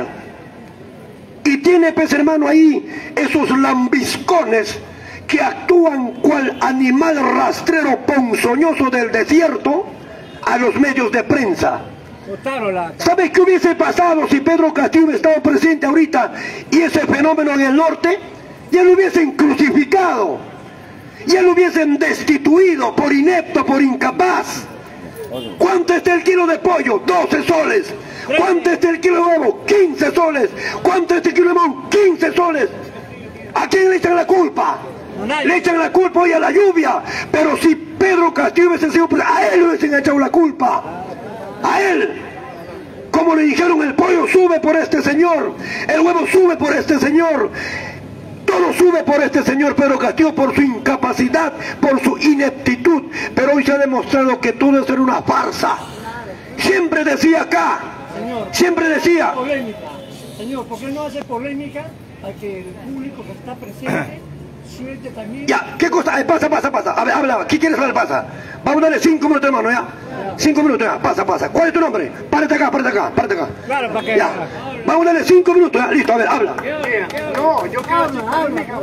Y tiene, pues, hermano, ahí esos lambiscones que actúan cual animal rastrero ponzoñoso del desierto a los medios de prensa. ¿Sabes qué hubiese pasado si Pedro Castillo hubiera estado presente ahorita y ese fenómeno en el norte? Ya lo hubiesen crucificado, ya lo hubiesen destituido por inepto, por incapaz. ¿Cuánto está el kilo de pollo? doce soles. ¿Cuánto está el kilo de huevo? quince soles. ¿Cuánto está el kilo de limón? quince soles. ¿A quién le echan la culpa? Le echan la culpa hoy a la lluvia. Pero si Pedro Castillo hubiese sido, a él le hubiesen echado la culpa. A él. Como le dijeron, el pollo sube por este señor, el huevo sube por este señor, todo sube por este señor Pedro Castillo, por su incapacidad, por su ineptitud. Pero hoy se ha demostrado que todo eso era una farsa. Siempre decía acá, Señor, siempre decía, polémica. Señor, ¿por qué no hace polémica a que el público que está presente suelte también? ya, ¿qué cosa? Eh, pasa, pasa, pasa, a ver, habla, ¿qué quieres hablar? Pasa, vamos a darle cinco minutos, hermano, ya, cinco minutos, ya, pasa, pasa. ¿Cuál es tu nombre? Párate acá, párate acá, párate acá. Claro, para que... Ya, vamos a darle cinco minutos, ya, listo, a ver, habla. No, yo quiero hacer polémica.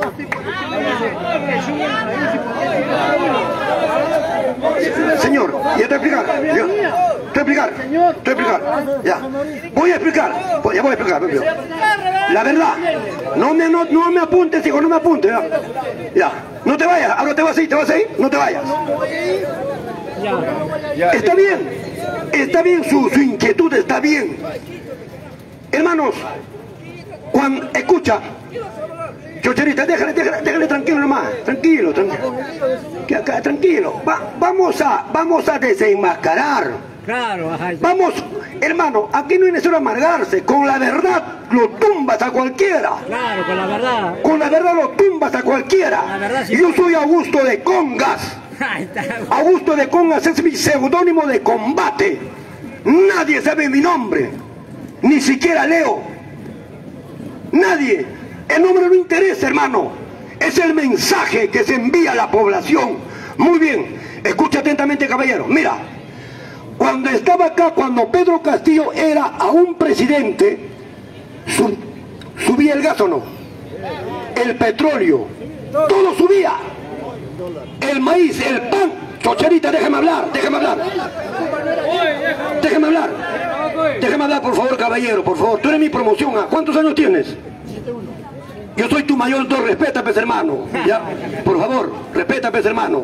Señor, ya te voy a explicar, ya, te voy a explicar, te voy a explicar, ya, voy a explicar, voy- ya voy a explicar, voy a explicar. La verdad, no me, no, no me apuntes, hijo, no me apuntes, ya, ya, no te vayas, ahora te vas a ir, te vas a ir, no te vayas. Está bien, está bien, su, su inquietud está bien. Hermanos, cuando, escucha, Chocherita, déjale, déjale, déjale tranquilo nomás, tranquilo, tranquilo, que acá, tranquilo, Va, vamos a, vamos a desenmascarar, Claro, ajá. vamos, hermano, aquí no hay necesidad de amargarse, con la verdad lo tumbas a cualquiera, Claro, con la verdad. con la verdad lo tumbas a cualquiera. La verdad sí. Yo soy Augusto de Congas, Ahí está. Augusto de Congas es mi seudónimo de combate, nadie sabe mi nombre, ni siquiera Leo, nadie. El nombre no interesa, hermano. Es el mensaje que se envía a la población. Muy bien, escucha atentamente, caballero. Mira, cuando estaba acá, cuando Pedro Castillo era aún presidente, sub, subía el gas o no, el petróleo, todo subía, el maíz, el pan. Chocherita, déjame hablar, déjame hablar, déjame hablar, déjame hablar, por favor, caballero, por favor. Tú eres mi promoción. ¿A cuántos años tienes? Yo soy tu mayor, entonces respeta, pues, hermano, ¿ya? Por favor, respeta, pues, hermano.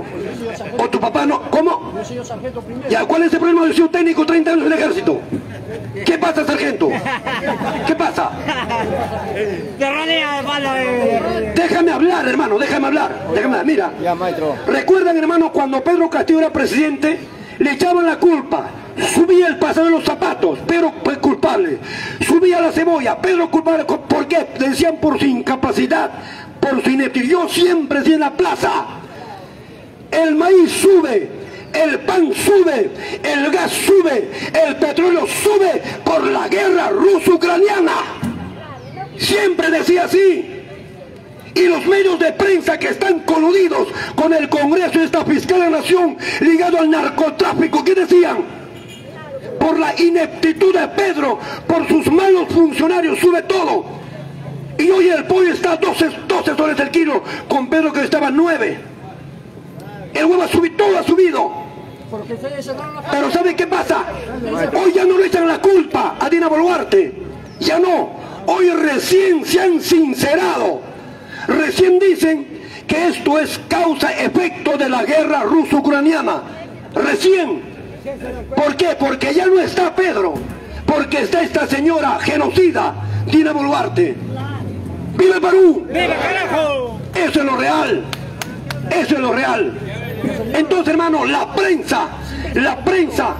¿O tu papá no? ¿Cómo? Yo soy el sargento primero. ¿Ya cuál es el problema de ser técnico treinta años en el ejército? ¿Qué pasa, sargento? ¿Qué pasa? Te rodea de bala de... Déjame hablar, hermano, déjame hablar. Déjame hablar. Mira, Ya, maestro. ¿recuerdan, hermano, cuando Pedro Castillo era presidente? Le echaban la culpa. Subía el pasado de los zapatos, Pedro fue culpable. Subía la cebolla, Pedro culpable. ¿Por qué? Decían por su incapacidad, por su ineptitud. Yo siempre decía en la plaza, el maíz sube, el pan sube, el gas sube, el petróleo sube por la guerra ruso-ucraniana. Siempre decía así. Y los medios de prensa que están coludidos con el Congreso y esta fiscal de la Nación ligado al narcotráfico, ¿qué decían? Por la ineptitud de Pedro, por sus malos funcionarios, sube todo. Y hoy el pollo está a doce, doce soles el kilo, con Pedro que estaba a nueve. El huevo ha subido, todo ha subido. Porque ustedes cerraron la Pero ¿saben qué pasa? Hoy ya no le echan la culpa a Dina Boluarte. Ya no. Hoy recién se han sincerado. Recién dicen que esto es causa-efecto de la guerra ruso-ucraniana. Recién. ¿Por qué? Porque ya no está Pedro. Porque está esta señora genocida, Dina Boluarte. ¡Viva el Perú! ¡Viva, carajo! Eso es lo real. Eso es lo real. Entonces, hermano, la prensa, la prensa.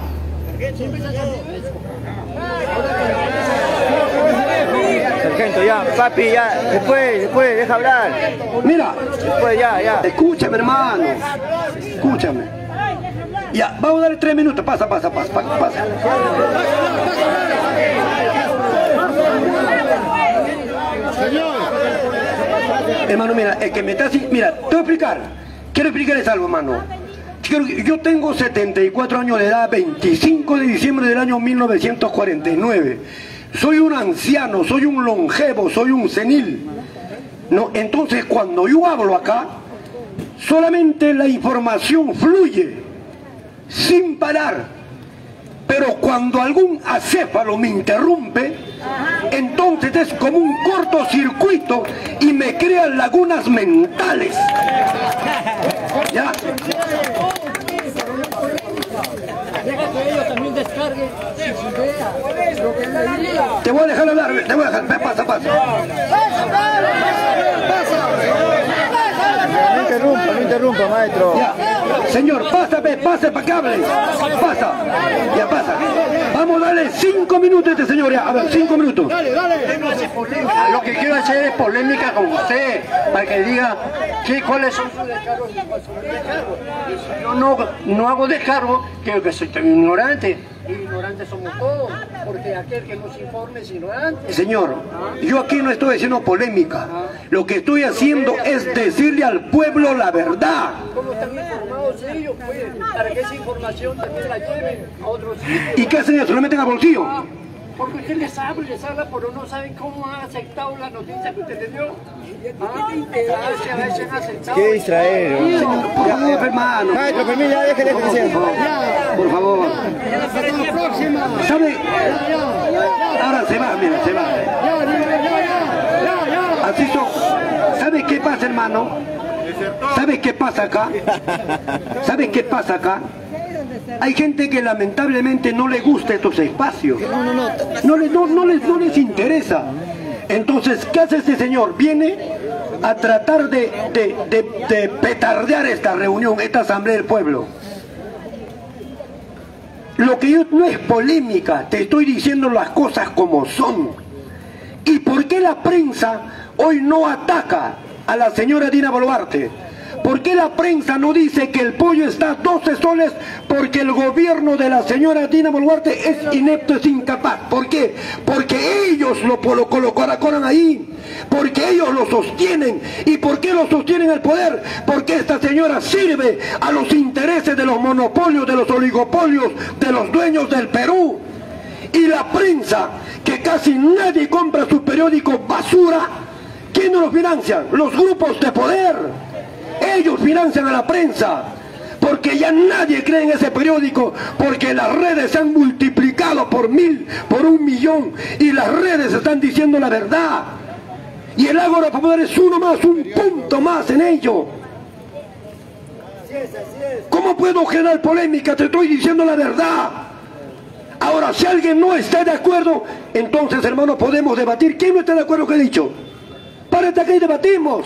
Sargento, ya, papi, ya, después, después, deja hablar. Mira, Después, ya, ya. escúchame, hermano. Escúchame. Ya, vamos a darle tres minutos. Pasa, pasa, pasa, pasa. pasa. Hermano, mira, el que me está así, mira, te voy a explicar. Quiero explicarles algo, hermano. Quiero- Yo tengo setenta y cuatro años de edad, veinticinco de diciembre del año mil novecientos cuarenta y nueve. Soy un anciano, soy un longevo, soy un senil. No, entonces, cuando yo hablo acá, solamente la información fluye, sin parar. Pero cuando algún acéfalo me interrumpe, entonces es como un cortocircuito y me crean lagunas mentales. ¿Ya? Deja que ellos también descarguen sus ideas, lo que le diría. Te voy a dejar hablar, te voy a dejar, pasa, pasa. No interrumpa, no interrumpa, maestro. Ya, señor, pásame, pase para que hable. Pasa, ya pasa. Vamos a darle cinco minutos a este señor, ya, a ver, cinco minutos. Lo que quiero hacer es polémica con usted, para que diga ¿qué, cuáles son sus descargos y cuáles son mis descargos. Y si yo no, no hago descargo, creo que soy tan ignorante. Ignorantes somos todos, porque aquel que nos informe es ignorante. Señor, yo aquí no estoy haciendo polémica. Lo que estoy haciendo es decirle al pueblo la verdad. ¿Cómo están informados ellos, pues? Para que esa información también la lleven a otros sitios. ¿Y qué hacen eso? ¿Lo meten al bolsillo? Porque usted les habla, les habla, pero no saben cómo han aceptado la noticia que usted le dio. Ah, a veces han aceptado. Qué distraer. Por favor, hermano. Maestro, permítame, ya, déjale que dice. Por favor. ¿Sabe? Ahora se va, mira, se va. Así son. ¿Sabe qué pasa, hermano? ¿Sabe qué pasa acá? ¿Sabe qué pasa acá? Hay gente que lamentablemente no le gusta estos espacios. No les, no, no les, no les interesa. Entonces, ¿qué hace este señor? Viene a tratar de, de, de, de petardear esta reunión, esta asamblea del pueblo. Lo que yo no es polémica, te estoy diciendo las cosas como son. ¿Y por qué la prensa hoy no ataca a la señora Dina Boluarte? ¿Por qué la prensa no dice que el pollo está a doce soles porque el gobierno de la señora Dina Boluarte es inepto, es incapaz? ¿Por qué? Porque ellos lo, lo colocaron ahí, porque ellos lo sostienen. ¿Y por qué lo sostienen el poder? Porque esta señora sirve a los intereses de los monopolios, de los oligopolios, de los dueños del Perú. Y la prensa, que casi nadie compra su periódico basura, ¿quién no lo financian? Los grupos de poder. Ellos financian a la prensa, porque ya nadie cree en ese periódico, porque las redes se han multiplicado por mil, por un millón, y las redes están diciendo la verdad. Y el Ágora Popular es uno más, un punto más en ello. ¿Cómo puedo generar polémica? Te estoy diciendo la verdad. Ahora, si alguien no está de acuerdo, entonces, hermano, podemos debatir. ¿Quién no está de acuerdo con lo que he dicho? Párate acá y debatimos.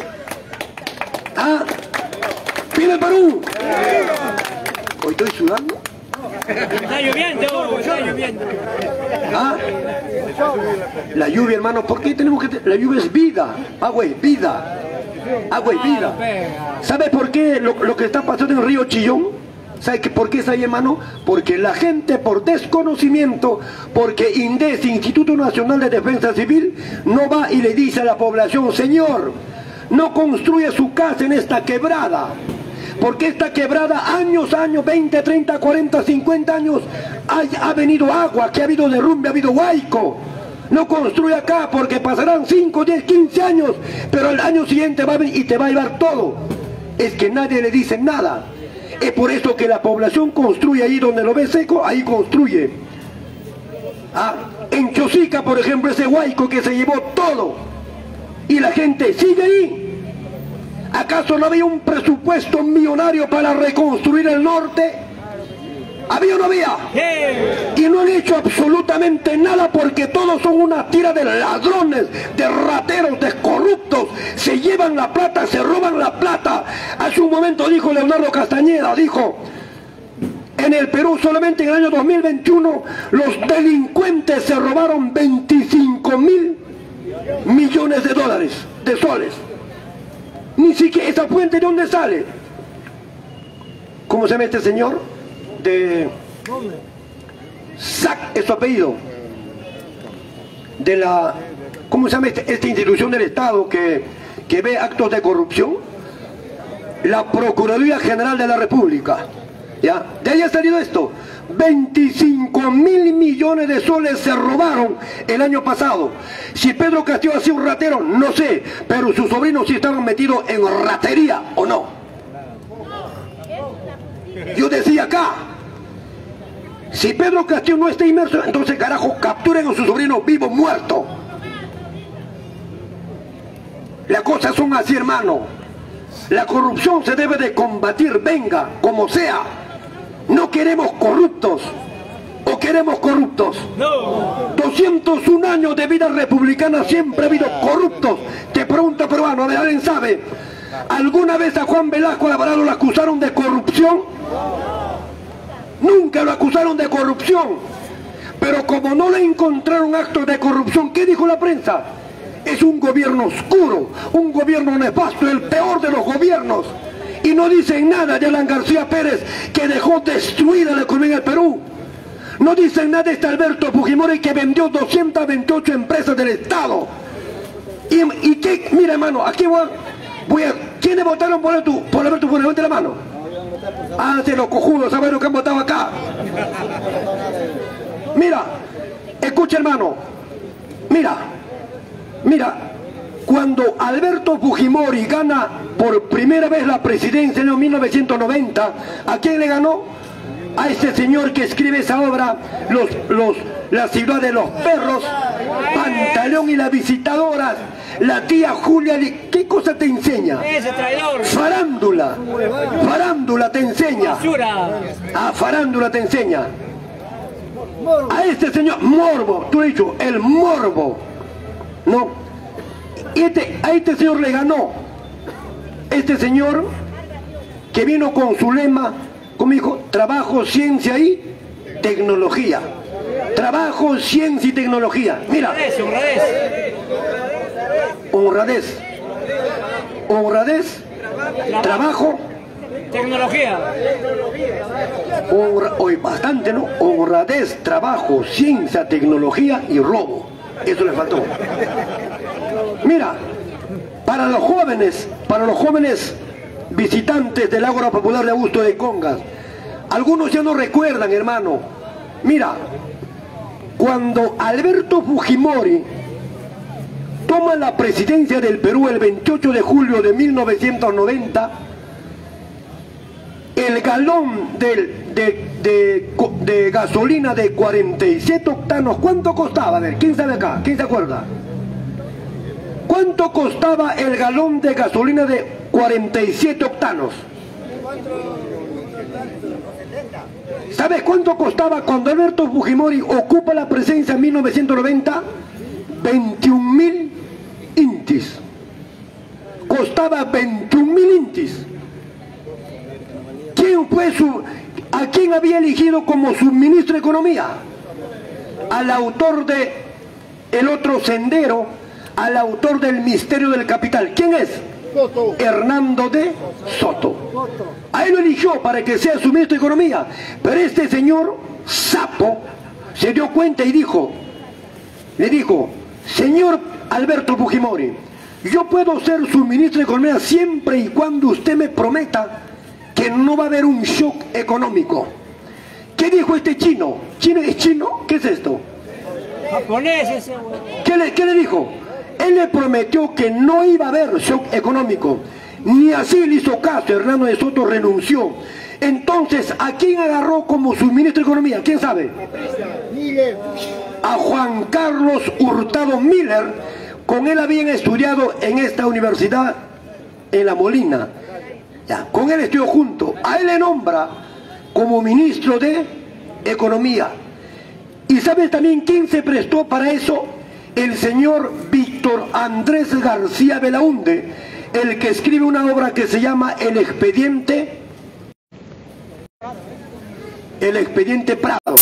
¿Ah? ¿Viene el Perú? ¿Hoy estoy sudando? Está lloviendo, está lloviendo. ¿Ah? La lluvia, hermano, ¿por qué tenemos que...? La lluvia es vida, agua es vida, agua es vida. ¿Sabe por qué lo, lo que está pasando en el río Chillón? ¿Sabe que por qué es ahí, hermano? Porque la gente, por desconocimiento, porque INDES, Instituto Nacional de Defensa Civil, no va y le dice a la población: señor, no construya su casa en esta quebrada, porque esta quebrada, años, años, veinte, treinta, cuarenta, cincuenta años, ha, ha venido agua, que ha habido derrumbe, ha habido huaico. No construye acá porque pasarán cinco, diez, quince años, pero el año siguiente va a venir y te va a llevar todo. Es que nadie le dice nada. Es por eso que la población construye ahí donde lo ve seco, ahí construye. Ah, en Chosica, por ejemplo, ese huaico que se llevó todo, y la gente sigue ahí. ¿Acaso no había un presupuesto millonario para reconstruir el norte? ¿Había o no había? Y no han hecho absolutamente nada porque todos son una tira de ladrones, de rateros, de corruptos. Se llevan la plata, se roban la plata. Hace un momento dijo Leonardo Castañeda, dijo: en el Perú solamente en el año dos mil veintiuno los delincuentes se robaron veinticinco mil millones de dólares, de soles. Ni siquiera esa fuente, ¿de dónde sale? ¿Cómo se llama este señor? De S A C, es su apellido. De la, ¿cómo se llama este, esta institución del Estado que, que ve actos de corrupción? La Procuraduría General de la República. ¿Ya? De ahí ha salido esto. veinticinco mil millones de soles se robaron el año pasado. Si Pedro Castillo ha sido un ratero, no sé, pero sus sobrinos sí estaban metidos en ratería, ¿o no? Yo decía acá, si Pedro Castillo no está inmerso, entonces carajo, capturen a sus sobrinos vivos, muertos. Las cosas son así, hermano. La corrupción se debe de combatir, venga, como sea. No queremos corruptos. ¿O queremos corruptos? No. doscientos un años de vida republicana siempre ha habido corruptos. Te pregunto, peruano, a ver, ¿alguien sabe? ¿Alguna vez a Juan Velasco Alvarado lo acusaron de corrupción? Nunca lo acusaron de corrupción. Pero como no le encontraron actos de corrupción, ¿qué dijo la prensa? Es un gobierno oscuro, un gobierno nefasto, el peor de los gobiernos. Y no dicen nada de Alan García Pérez, que dejó destruida la economía del Perú. No dicen nada de este Alberto Fujimori, que vendió doscientas veintiocho empresas del Estado. Y, y que, mira, hermano, aquí voy a, voy a ¿quiénes votaron por, tu, por Alberto Fujimori? Levante la mano. Ah, de los cojudos, ¿sabes lo que han votado acá? Mira, escucha, hermano. Mira, mira. Cuando Alberto Fujimori gana por primera vez la presidencia en el año mil novecientos noventa, ¿a quién le ganó? A ese señor que escribe esa obra, los, los, La ciudad de los perros, Pantaleón y las visitadoras, la tía Julia. ¿Qué cosa te enseña? Ese traidor. Farándula, farándula te enseña. A farándula te enseña. A este señor, morbo, tú has dicho, el morbo, ¿no? Este, a este señor le ganó, este señor que vino con su lema, como dijo, trabajo, ciencia y tecnología. Trabajo, ciencia y tecnología. Mira, honradez, honradez, trabajo, tecnología. Honra, hoy bastante, ¿no? Honradez, trabajo, ciencia, tecnología y robo. Eso le faltó. Mira, para los jóvenes, para los jóvenes visitantes del Ágora Popular de Augusto de Congas, algunos ya no recuerdan, hermano. Mira, cuando Alberto Fujimori toma la presidencia del Perú el veintiocho de julio de mil novecientos noventa, el galón de, de, de, de gasolina de cuarenta y siete octanos, ¿cuánto costaba? A ver, ¿quién sabe acá? ¿Quién se acuerda? ¿Cuánto costaba el galón de gasolina de cuarenta y siete octanos? ¿Sabes cuánto costaba cuando Alberto Fujimori ocupa la presidencia en mil novecientos noventa? veintiún mil intis. Costaba veintiún mil intis. ¿Quién fue su, ¿A quién había elegido como su ministro de Economía? Al autor de El Otro Sendero, al autor del Misterio del Capital. ¿Quién es? Soto. Hernando de Soto. A él lo eligió para que sea su ministro de Economía. Pero este señor, sapo, se dio cuenta y dijo, le dijo, señor Alberto Fujimori, yo puedo ser su ministro de Economía siempre y cuando usted me prometa que no va a haber un shock económico. ¿Qué dijo este chino? ¿Chino es chino? ¿Qué es esto? Japonés ese. ¿Qué le, qué le dijo? Él le prometió que no iba a haber shock económico. Ni así le hizo caso. Hernando de Soto renunció. Entonces, ¿a quién agarró como su ministro de Economía? ¿Quién sabe? A Juan Carlos Hurtado Miller. Con él habían estudiado en esta universidad, en La Molina. Ya, con él estudió junto. A él le nombra como ministro de Economía. ¿Y sabes también quién se prestó para eso? El señor Víctor Andrés García Belaúnde, el que escribe una obra que se llama El Expediente El Expediente Prado.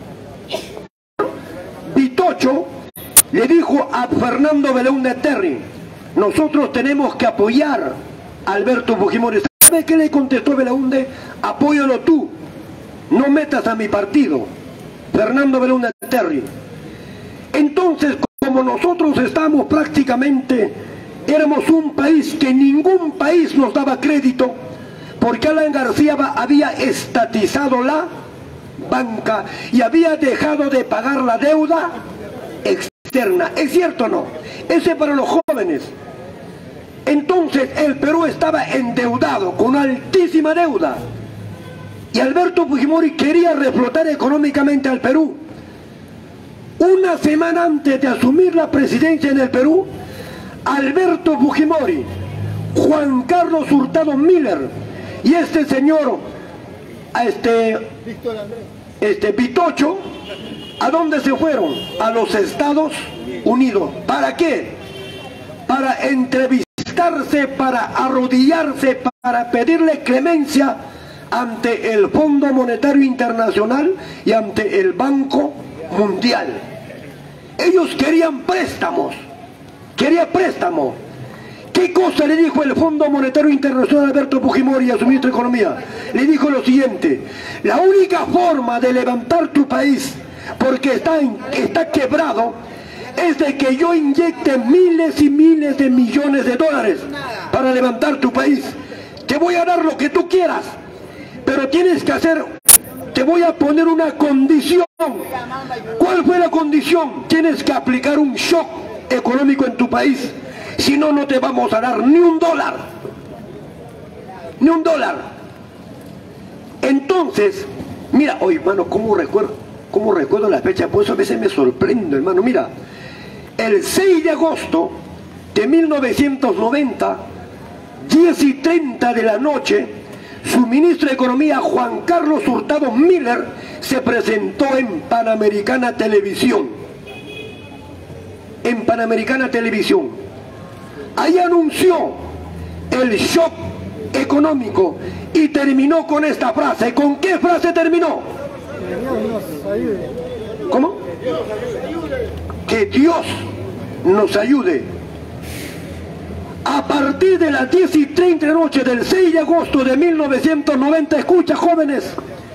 Vitocho le dijo a Fernando Belaúnde Terry, nosotros tenemos que apoyar a Alberto Fujimori. ¿Sabe qué le contestó Belaúnde? Apóyalo tú, no metas a mi partido. Fernando Belaúnde Terry. Entonces, como nosotros estamos prácticamente, éramos un país que ningún país nos daba crédito, porque Alan García había estatizado la banca y había dejado de pagar la deuda externa. ¿Es cierto o no? Ese para los jóvenes. Entonces el Perú estaba endeudado con una altísima deuda y Alberto Fujimori quería reflotar económicamente al Perú. Una semana antes de asumir la presidencia en el Perú, Alberto Fujimori, Juan Carlos Hurtado Miller y este señor, este, este Vitocho, ¿a dónde se fueron? A los Estados Unidos. ¿Para qué? Para entrevistarse, para arrodillarse, para pedirle clemencia ante el Fondo Monetario Internacional y ante el Banco Mundial. Ellos querían préstamos, quería préstamos. ¿Qué cosa le dijo el Fondo Monetario Internacional a Alberto Fujimori, a su ministro de Economía? Le dijo lo siguiente: la única forma de levantar tu país, porque está, en, está quebrado, es de que yo inyecte miles y miles de millones de dólares para levantar tu país. Te voy a dar lo que tú quieras, pero tienes que hacer, te voy a poner una condición. ¿Cuál fue la condición? Tienes que aplicar un shock económico en tu país, si no, no te vamos a dar ni un dólar, ni un dólar. Entonces, mira, oye, hermano, ¿cómo recuerdo, cómo recuerdo la fecha? Por eso a veces me sorprendo, hermano. Mira, el seis de agosto de mil novecientos noventa, diez y treinta de la noche, su ministro de Economía, Juan Carlos Hurtado Miller, se presentó en Panamericana Televisión. En Panamericana Televisión. Ahí anunció el shock económico y terminó con esta frase. ¿Con qué frase terminó? ¿Cómo? Que Dios nos ayude. A partir de las diez y treinta de la noche del seis de agosto de mil novecientos noventa, escucha, jóvenes,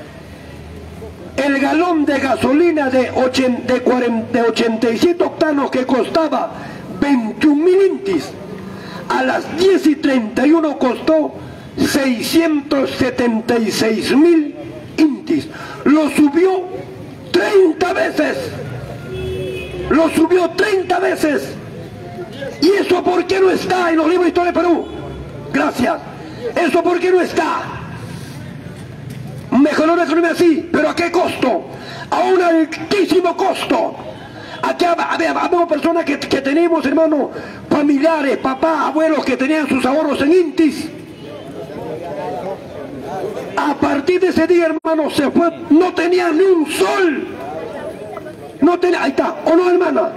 el galón de gasolina de, ochenta y siete octanos que costaba veintiún mil intis, a las diez y treinta y uno costó seiscientos setenta y seis mil intis. Lo subió treinta veces. Lo subió treinta veces. ¿Y eso por qué no está en los libros de historia de Perú? Gracias. ¿Eso por qué no está? Mejoró la economía, sí, pero ¿a qué costo? A un altísimo costo. Aquí había personas que, que tenemos, hermano, familiares, papás, abuelos que tenían sus ahorros en intis. A partir de ese día, hermano, se fue, no tenía ni un sol. No tenía, ahí está, ¿o no, hermana?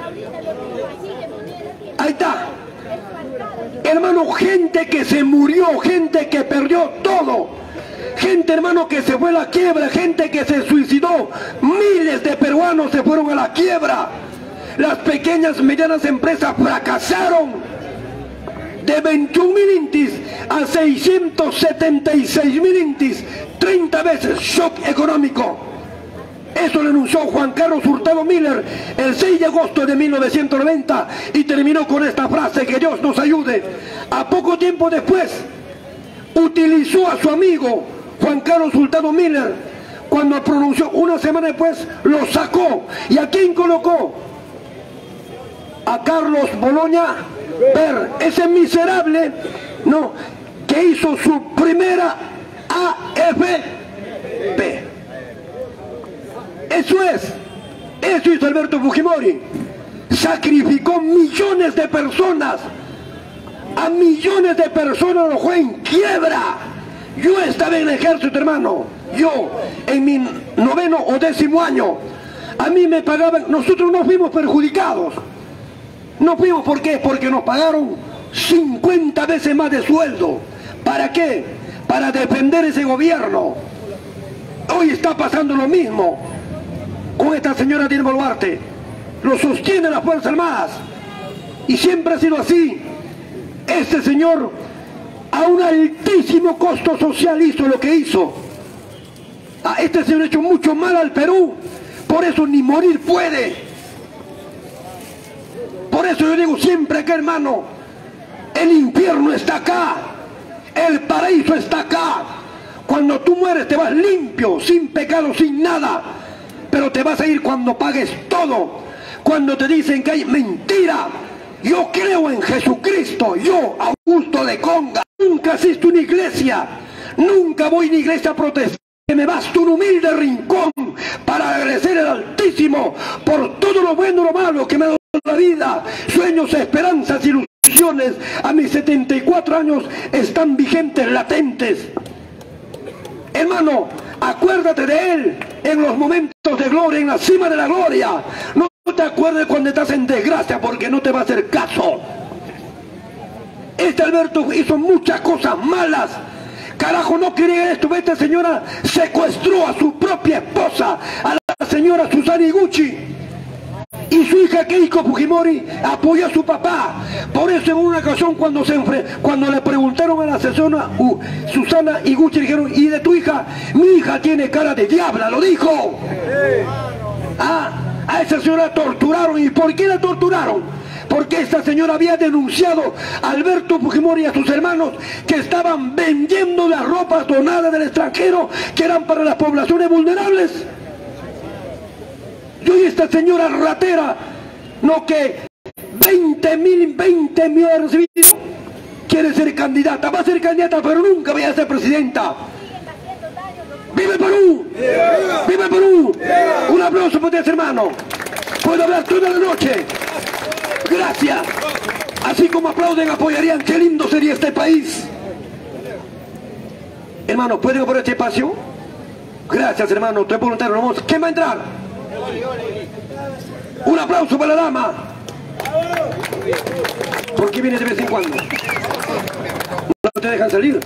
Ahí está. Hermano, gente que se murió, gente que perdió todo. Gente, hermano, que se fue a la quiebra, gente que se suicidó. Miles de peruanos se fueron a la quiebra. Las pequeñas y medianas empresas fracasaron. De veintiún mil intis a seiscientos setenta y seis mil intis, treinta veces shock económico. Eso lo anunció Juan Carlos Hurtado Miller el seis de agosto de mil novecientos noventa y terminó con esta frase: que Dios nos ayude. A poco tiempo después utilizó a su amigo Juan Carlos Hurtado Miller. Cuando pronunció, una semana después lo sacó. ¿Y a quién colocó? A Carlos Boloña Ver, ese miserable, no, que hizo su primera A F P. Eso es, eso hizo Alberto Fujimori. Sacrificó millones de personas, a millones de personas lo dejó en quiebra. Yo estaba en el ejército, hermano, yo en mi noveno o décimo año, a mí me pagaban, nosotros no fuimos perjudicados. No fuimos, ¿por qué? Porque nos pagaron cincuenta veces más de sueldo. ¿Para qué? Para defender ese gobierno. Hoy está pasando lo mismo con esta señora Dina Boluarte. Lo sostiene las Fuerzas Armadas. Y siempre ha sido así. Este señor, a un altísimo costo social, hizo lo que hizo. A este señor ha hecho mucho mal al Perú. Por eso ni morir puede. Por eso yo digo siempre acá, hermano, el infierno está acá, el paraíso está acá. Cuando tú mueres te vas limpio, sin pecado, sin nada, pero te vas a ir cuando pagues todo. Cuando te dicen que hay mentira. Yo creo en Jesucristo, yo, Augusto de Conga, nunca asisto a una iglesia, nunca voy a una iglesia protestante. Me basta un humilde rincón para agradecer al Altísimo por todo lo bueno y lo malo que me ha dado la vida. Sueños, esperanzas, ilusiones a mis setenta y cuatro años están vigentes, latentes. Hermano, acuérdate de Él en los momentos de gloria, en la cima de la gloria. No te acuerdes cuando estás en desgracia, porque no te va a hacer caso. Este Alberto hizo muchas cosas malas. Carajo, no quería esto. Esta señora secuestró a su propia esposa, a la señora Susana Iguchi. Y su hija Keiko Fujimori apoyó a su papá. Por eso en una ocasión cuando, se cuando le preguntaron a la asesora uh, Susana Iguchi, dijeron: ¿y de tu hija? Mi hija tiene cara de diabla, lo dijo. Ah, a esa señora torturaron. ¿Y por qué la torturaron? Porque esta señora había denunciado a Alberto Fujimori y a sus hermanos que estaban vendiendo las ropas donadas del extranjero que eran para las poblaciones vulnerables. Y hoy esta señora ratera, no, que veinte mil, veinte mil ha recibido, quiere ser candidata, va a ser candidata, pero nunca vaya a ser presidenta. ¡Vive Perú! ¡Vive Perú! Un aplauso para ustedes, hermano. Puedo hablar toda la noche. Gracias. Así como aplauden, apoyarían. Qué lindo sería este país. Hermano, ¿pueden poner este espacio? Gracias, hermano. Estoy voluntario. Vamos. ¿Quién va a entrar? Un aplauso para la dama. ¿Por qué viene de vez en cuando? ¿No te dejan salir?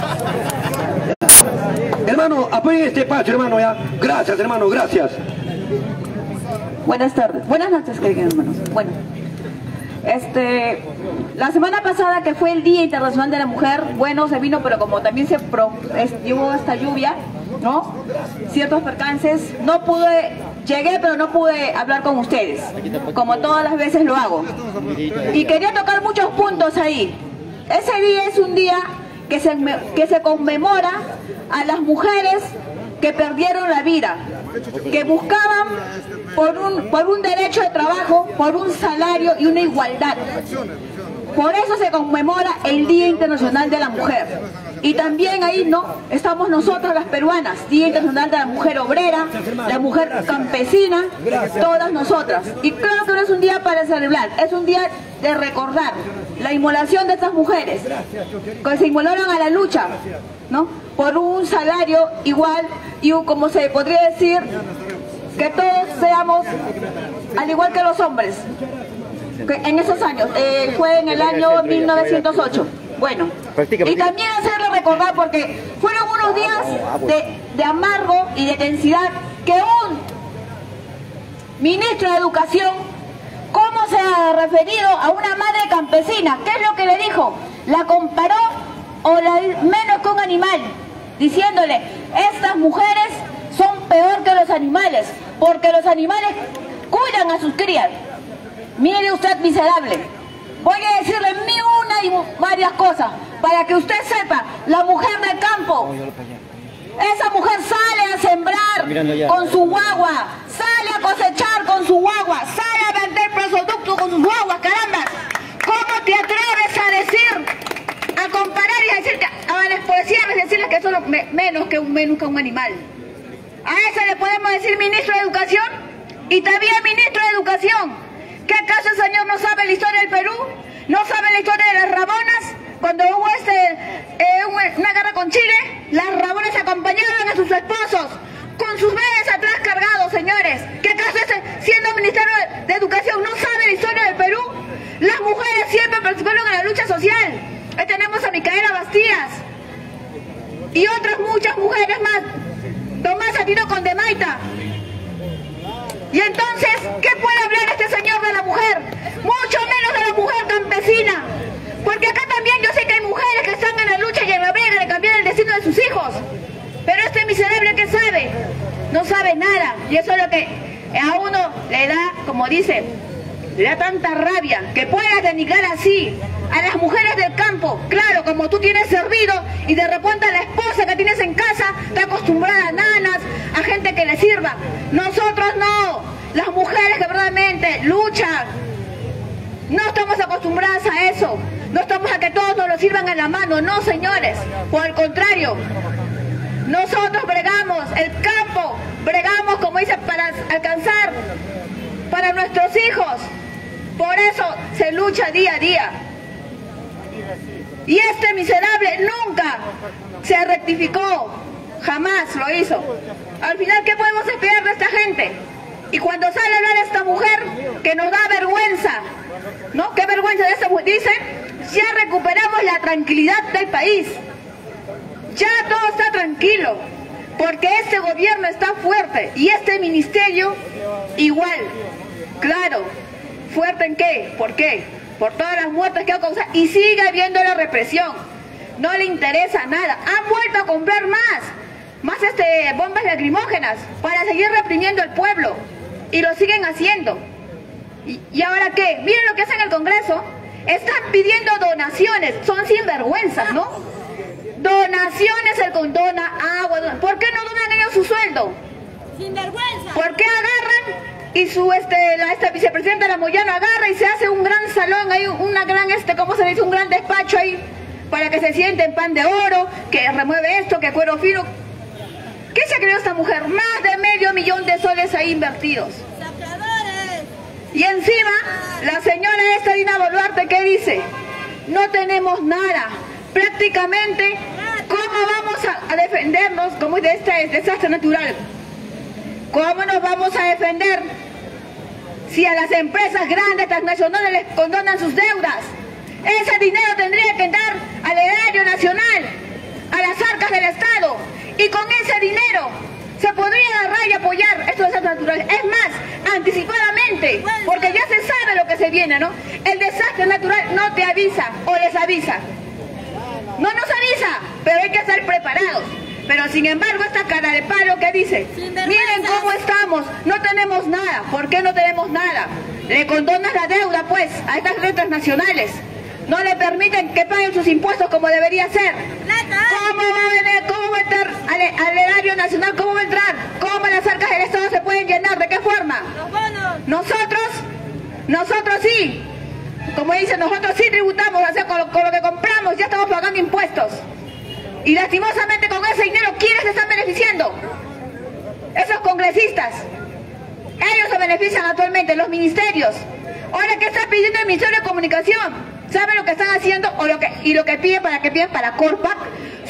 Hermano, apoyen este espacio, hermano, ya. Gracias, hermano, gracias. Buenas tardes. Buenas noches, queridos hermanos. Bueno, este, la semana pasada, que fue el Día Internacional de la Mujer, bueno, se vino, pero como también se pro, es, hubo esta lluvia, ¿no? Ciertos percances, no pude, llegué, pero no pude hablar con ustedes, como todas las veces lo hago. Y quería tocar muchos puntos ahí. Ese día es un día que se, que se conmemora a las mujeres que perdieron la vida, que buscaban por un, por un derecho de trabajo, por un salario y una igualdad. Por eso se conmemora el Día Internacional de la Mujer. Y también ahí no estamos nosotros las peruanas, Día Internacional de la Mujer Obrera, la mujer campesina, todas nosotras. Y claro que no es un día para celebrar, es un día de recordar la inmolación de estas mujeres, que se inmolaron a la lucha, ¿no? por un salario igual y un, como se podría decir, que todos seamos al igual que los hombres. Que en esos años, eh, fue en el año mil novecientos ocho. Bueno, y también hacerle recordar, porque fueron unos días de, de amargo y de tensidad, que un ministro de Educación, ¿cómo se ha referido a una madre campesina? ¿Qué es lo que le dijo? La comparó o la menos que un animal, diciéndole, estas mujeres son peor que los animales, porque los animales cuidan a sus crías. Mire usted, miserable, voy a decirle mil una y varias cosas, para que usted sepa, la mujer del campo, esa mujer sale a sembrar con su guagua, sale a cosechar con su guagua, sale a vender productos con sus guaguas, caramba. ¿Cómo te atreves a decir, a comparar y a decir que a las poesías decirles que son me, menos que un menos que un animal? A eso le podemos decir ministro de Educación. Y también ministro de Educación, ¿qué acaso el señor no sabe la historia del Perú? ¿No sabe la historia de las Rabonas? Cuando hubo este, eh, una guerra con Chile, las Rabonas acompañaban a sus esposos con sus bebés atrás cargados, señores. ¿Qué acaso ese, siendo Ministerio de Educación, no sabe la historia del Perú? Las mujeres siempre participaron en la lucha social. Ahí tenemos a Micaela Bastías y otras muchas mujeres más. Tomás Aquino Condemaita. Y entonces, ¿qué puede hablar este señor de la mujer? Mucho menos de la mujer campesina. Porque acá también yo sé que hay mujeres que están en la lucha y en la vega de cambiar el destino de sus hijos. Pero este miserable, ¿qué sabe? No sabe nada. Y eso es lo que a uno le da, como dice, le da tanta rabia que puedas denigrar así a las mujeres del campo. Claro, como tú tienes servido y de repente la esposa que tienes en casa está acostumbrada a nanas, a gente que le sirva. Nosotros no, las mujeres que verdaderamente luchan, no estamos acostumbradas a eso. No estamos a que todos nos lo sirvan en la mano, no, señores. Por el contrario, nosotros bregamos, el campo, bregamos, como dice, para alcanzar para nuestros hijos. Por eso se lucha día a día. Y este miserable nunca se rectificó, jamás lo hizo. Al final, ¿qué podemos esperar de esta gente? Y cuando sale a hablar esta mujer, que nos da vergüenza, ¿no? ¿Qué vergüenza de esta mujer? Dicen, ya recuperamos la tranquilidad del país. Ya todo está tranquilo, porque este gobierno está fuerte y este ministerio igual. Claro, ¿fuerte en qué? ¿Por qué? Por todas las muertes que ha causado y sigue habiendo la represión. No le interesa nada. Han vuelto a comprar más, más este, bombas lacrimógenas para seguir reprimiendo al pueblo. Y lo siguen haciendo. ¿Y, y ahora qué? Miren lo que hacen en el Congreso. Están pidiendo donaciones. Son sinvergüenzas, ¿no? Donaciones, el condona agua. Don... ¿Por qué no donan ellos su sueldo? Sinvergüenza. ¿Por qué agarran y su este la esta vicepresidenta la Moyano agarra y se hace un gran salón, hay una gran este cómo se dice un gran despacho ahí para que se sienten pan de oro, que remueve esto, que cuero fino? ¿Qué se creó esta mujer? Más de medio millón de soles ahí invertidos. Y encima la señora esta Dina Boluarte, ¿qué dice? No tenemos nada. Prácticamente, ¿cómo vamos a, a defendernos como de este desastre natural? ¿Cómo nos vamos a defender si a las empresas grandes transnacionales les condonan sus deudas? Ese dinero tendría que dar al erario nacional, a las arcas del Estado, y con ese dinero se podría agarrar y apoyar estos desastres naturales. Es más, anticipadamente, porque ya se sabe lo que se viene, ¿no? El desastre natural no te avisa o les avisa. No nos avisa, pero hay que estar preparados. Pero sin embargo, esta cara de palo que dice, miren cómo estamos, no tenemos nada. ¿Por qué no tenemos nada? Le condonas la deuda, pues, a estas rentas nacionales. No le permiten que paguen sus impuestos como debería ser. ¿Cómo va a, venir, cómo va a entrar al, al erario nacional? ¿Cómo va a entrar? ¿Cómo las arcas del Estado se pueden llenar? ¿De qué forma? Nosotros, nosotros sí. Como dicen, nosotros sí tributamos, o sea, con lo, con lo que compramos ya estamos pagando impuestos. Y lastimosamente con ese dinero, ¿quiénes se están beneficiando? Esos congresistas. Ellos se benefician actualmente, los ministerios. Ahora, ¿qué está pidiendo el Ministerio de Comunicación? ¿Saben lo que están haciendo? O lo que, y lo que piden para que piden para Corpac,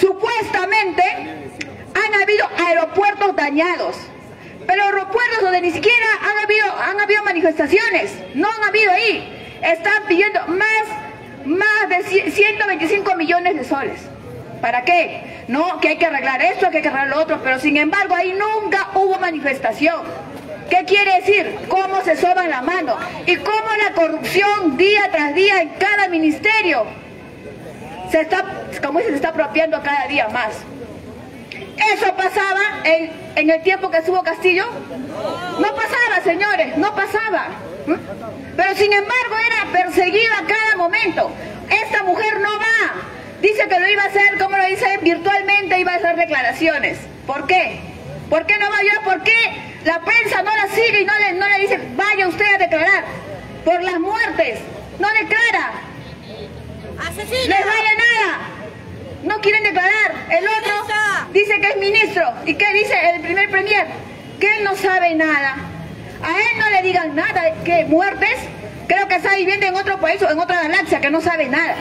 supuestamente han habido aeropuertos dañados, pero aeropuertos donde ni siquiera han habido, han habido manifestaciones, no han habido ahí. Están pidiendo más, más de ciento veinticinco millones de soles. ¿Para qué? No, que hay que arreglar esto, que hay que arreglar lo otro, pero sin embargo ahí nunca hubo manifestación. ¿Qué quiere decir? Cómo se soban la mano y cómo la corrupción día tras día en cada ministerio se está, como dice, se está apropiando cada día más. ¿Eso pasaba en, en el tiempo que estuvo Castillo? No pasaba, señores, no pasaba. ¿Mm? Pero sin embargo era perseguida a cada momento. Esta mujer no va. Dice que lo iba a hacer, como lo dice, virtualmente iba a hacer declaraciones. ¿Por qué? ¿Por qué no va yo? ¿Por qué la prensa no la sigue y no le, no le dice, vaya usted a declarar? Por las muertes. No declara. ¡Asesina! Les vale nada. No quieren declarar. El otro dice que es ministro. ¿Y qué dice el primer premier? Que él no sabe nada. A él no le digan nada. ¿Qué? ¿Muertes? Creo que está viviendo en otro país o en otra galaxia que no sabe nada.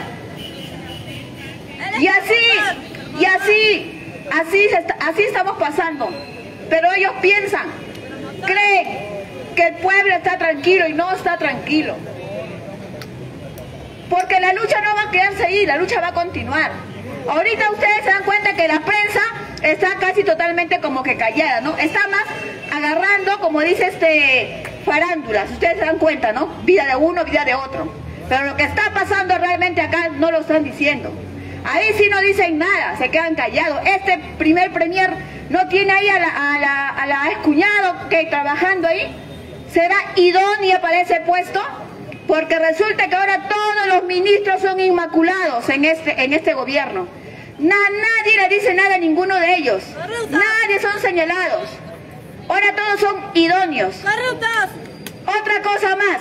Y así, y así, así, así estamos pasando. Pero ellos piensan, creen que el pueblo está tranquilo y no está tranquilo. Porque la lucha no va a quedarse ahí, la lucha va a continuar. Ahorita ustedes se dan cuenta que la prensa está casi totalmente como que callada, ¿no? Está más agarrando, como dice este, farándulas. Ustedes se dan cuenta, ¿no? Vida de uno, vida de otro. Pero lo que está pasando realmente acá no lo están diciendo. Ahí sí no dicen nada, se quedan callados. Este primer premier no tiene ahí a la, a la, a la excuñado que trabajando ahí. ¿Será idónea para ese puesto? Porque resulta que ahora todos los ministros son inmaculados en este, en este gobierno. Na, nadie le dice nada a ninguno de ellos. Nadie son señalados. Ahora todos son idóneos. Otra cosa más.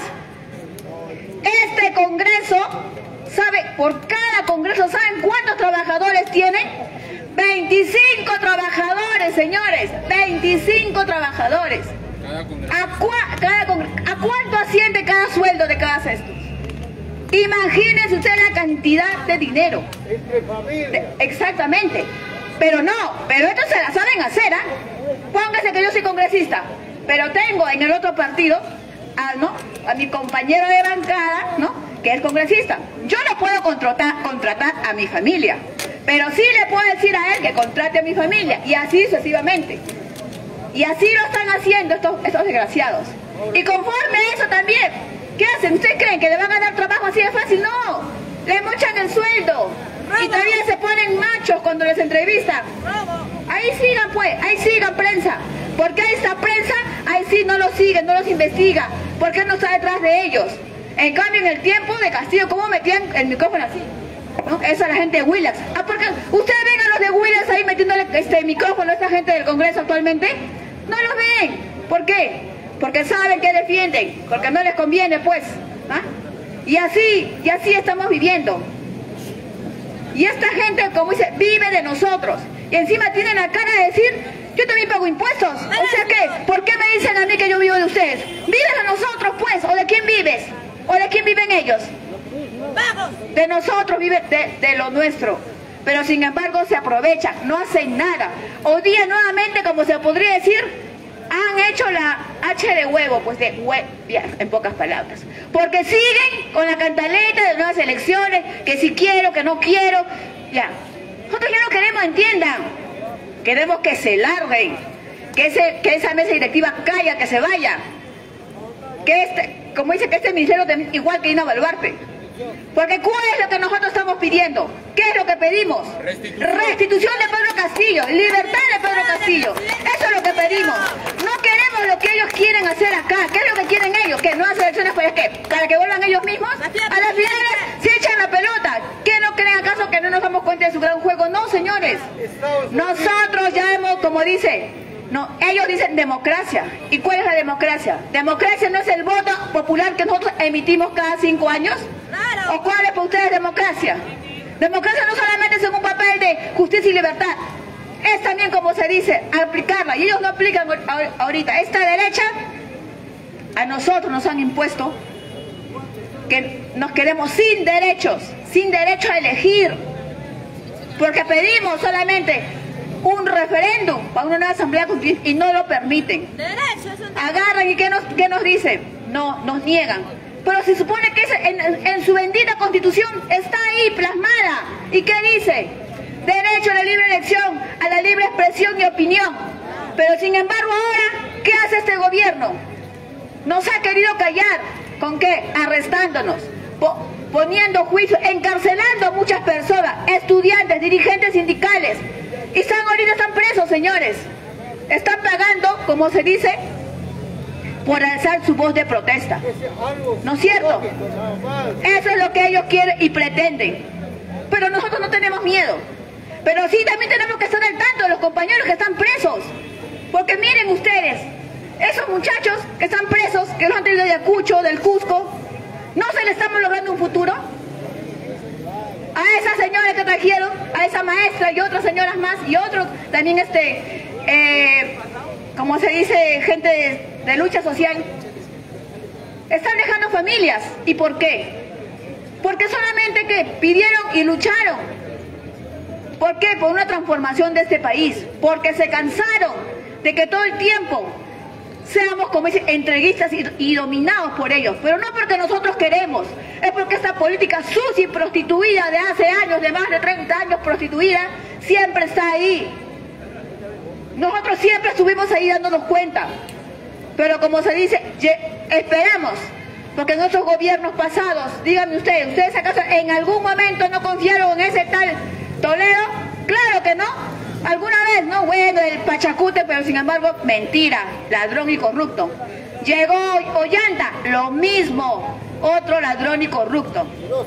Este Congreso, ¿sabe? Por cada Congreso, ¿saben cuántos trabajadores tienen? veinticinco trabajadores, señores. veinticinco trabajadores. ¿A, cua cada ¿A cuánto asciende cada sueldo de cada cesto? Imagínense usted la cantidad de dinero. De, exactamente. Pero no, pero esto se la saben hacer, ¿ah? ¿eh? Póngase que yo soy congresista, pero tengo en el otro partido a, ¿no? a mi compañero de bancada, ¿no? que es congresista. Yo no puedo contratar, contratar a mi familia, pero sí le puedo decir a él que contrate a mi familia, y así sucesivamente. Y así lo están haciendo estos, estos desgraciados. Y conforme a eso también, ¿qué hacen? ¿Ustedes creen que le van a dar trabajo así de fácil? No, le mochan el sueldo. Y todavía se ponen machos cuando les entrevistan. Ahí sigan pues, ahí sigan prensa. Porque ahí está prensa, ahí sí no los sigue, no los investiga. Porque no está detrás de ellos. En cambio, en el tiempo de Castillo, ¿cómo metían el micrófono así? ¿No? Eso a la gente de Willax. Ah, porque ustedes ven a los de Willax ahí metiéndole este micrófono a esta gente del Congreso actualmente. No los ven. ¿Por qué? Porque saben que defienden, porque no les conviene, pues. ¿Ah? Y así, y así estamos viviendo. Y esta gente, como dice, vive de nosotros. Y encima tienen la cara de decir, yo también pago impuestos. O sea que, ¿por qué me dicen a mí que yo vivo de ustedes? Vives de nosotros, pues. ¿O de quién vives? ¿O de quién viven ellos? De nosotros, viven de, de lo nuestro. Pero sin embargo se aprovechan, no hacen nada. Hoy día nuevamente, como se podría decir, han hecho la H de huevo, pues de huevo, en pocas palabras. Porque siguen con la cantaleta de nuevas elecciones, que si quiero, que no quiero. Ya, nosotros ya no queremos, entiendan. Queremos que se larguen, que, ese, que esa mesa directiva caiga, que se vaya. Que este, como dice que este ministerio, igual que Dina Boluarte. Porque ¿cuál es lo que nosotros estamos pidiendo? ¿Qué es lo que pedimos? Restitución, Restitución de Pedro Castillo, libertad de Pedro Castillo. Eso es lo que pedimos. No queremos lo que ellos quieren hacer acá. ¿Qué es lo que quieren ellos? ¿Que no hacen elecciones para qué? ¿Para que vuelvan ellos mismos? A las finales se echan la pelota. ¿Qué no creen acaso que no nos damos cuenta de su gran juego? No, señores. Nosotros ya hemos, como dice, no, ellos dicen democracia. ¿Y cuál es la democracia? ¿Democracia no es el voto popular que nosotros emitimos cada cinco años? ¿O cuál es para ustedes democracia? Democracia no solamente es un papel de justicia y libertad, es también, como se dice, aplicarla. Y ellos no aplican ahorita. Esta derecha, a nosotros nos han impuesto que nos quedemos sin derechos, sin derecho a elegir. porque pedimos solamente un referéndum para una nueva asamblea constituyente y no lo permiten. Agarran y ¿qué nos, qué nos dicen? No, nos niegan. Pero se supone que en, en su bendita constitución está ahí plasmada. ¿Y qué dice? Derecho a la libre elección, a la libre expresión y opinión. Pero sin embargo ahora, ¿qué hace este gobierno? Nos ha querido callar. ¿Con qué? Arrestándonos, po poniendo juicio, encarcelando a muchas personas, estudiantes, dirigentes sindicales. Y están ahorita están presos, señores. Están pagando, como se dice, por alzar su voz de protesta. ¿No es cierto? Eso es lo que ellos quieren y pretenden. Pero nosotros no tenemos miedo. Pero sí también tenemos que estar al tanto de los compañeros que están presos. Porque miren ustedes, esos muchachos que están presos, que los han traído de Ayacucho, del Cusco, ¿no se les estamos logrando un futuro? A esas señoras que trajeron, a esa maestra y otras señoras más, y otros también, este, eh, como se dice, gente de, de lucha social, están dejando familias. ¿Y por qué? Porque solamente que pidieron y lucharon. ¿Por qué? Por una transformación de este país. Porque se cansaron de que todo el tiempo seamos, como dicen, entreguistas y, y dominados por ellos. Pero no porque nosotros queremos, es porque esta política sucia y prostituida de hace años, de más de treinta años prostituida, siempre está ahí. Nosotros siempre estuvimos ahí dándonos cuenta. Pero como se dice, esperamos, porque en otros gobiernos pasados, díganme ustedes, ¿ustedes acaso en algún momento no confiaron en ese tal Toledo? Claro que no. Alguna vez, no, bueno, el Pachacute, pero sin embargo, mentira, ladrón y corrupto. Llegó Ollanta, lo mismo, otro ladrón y corrupto.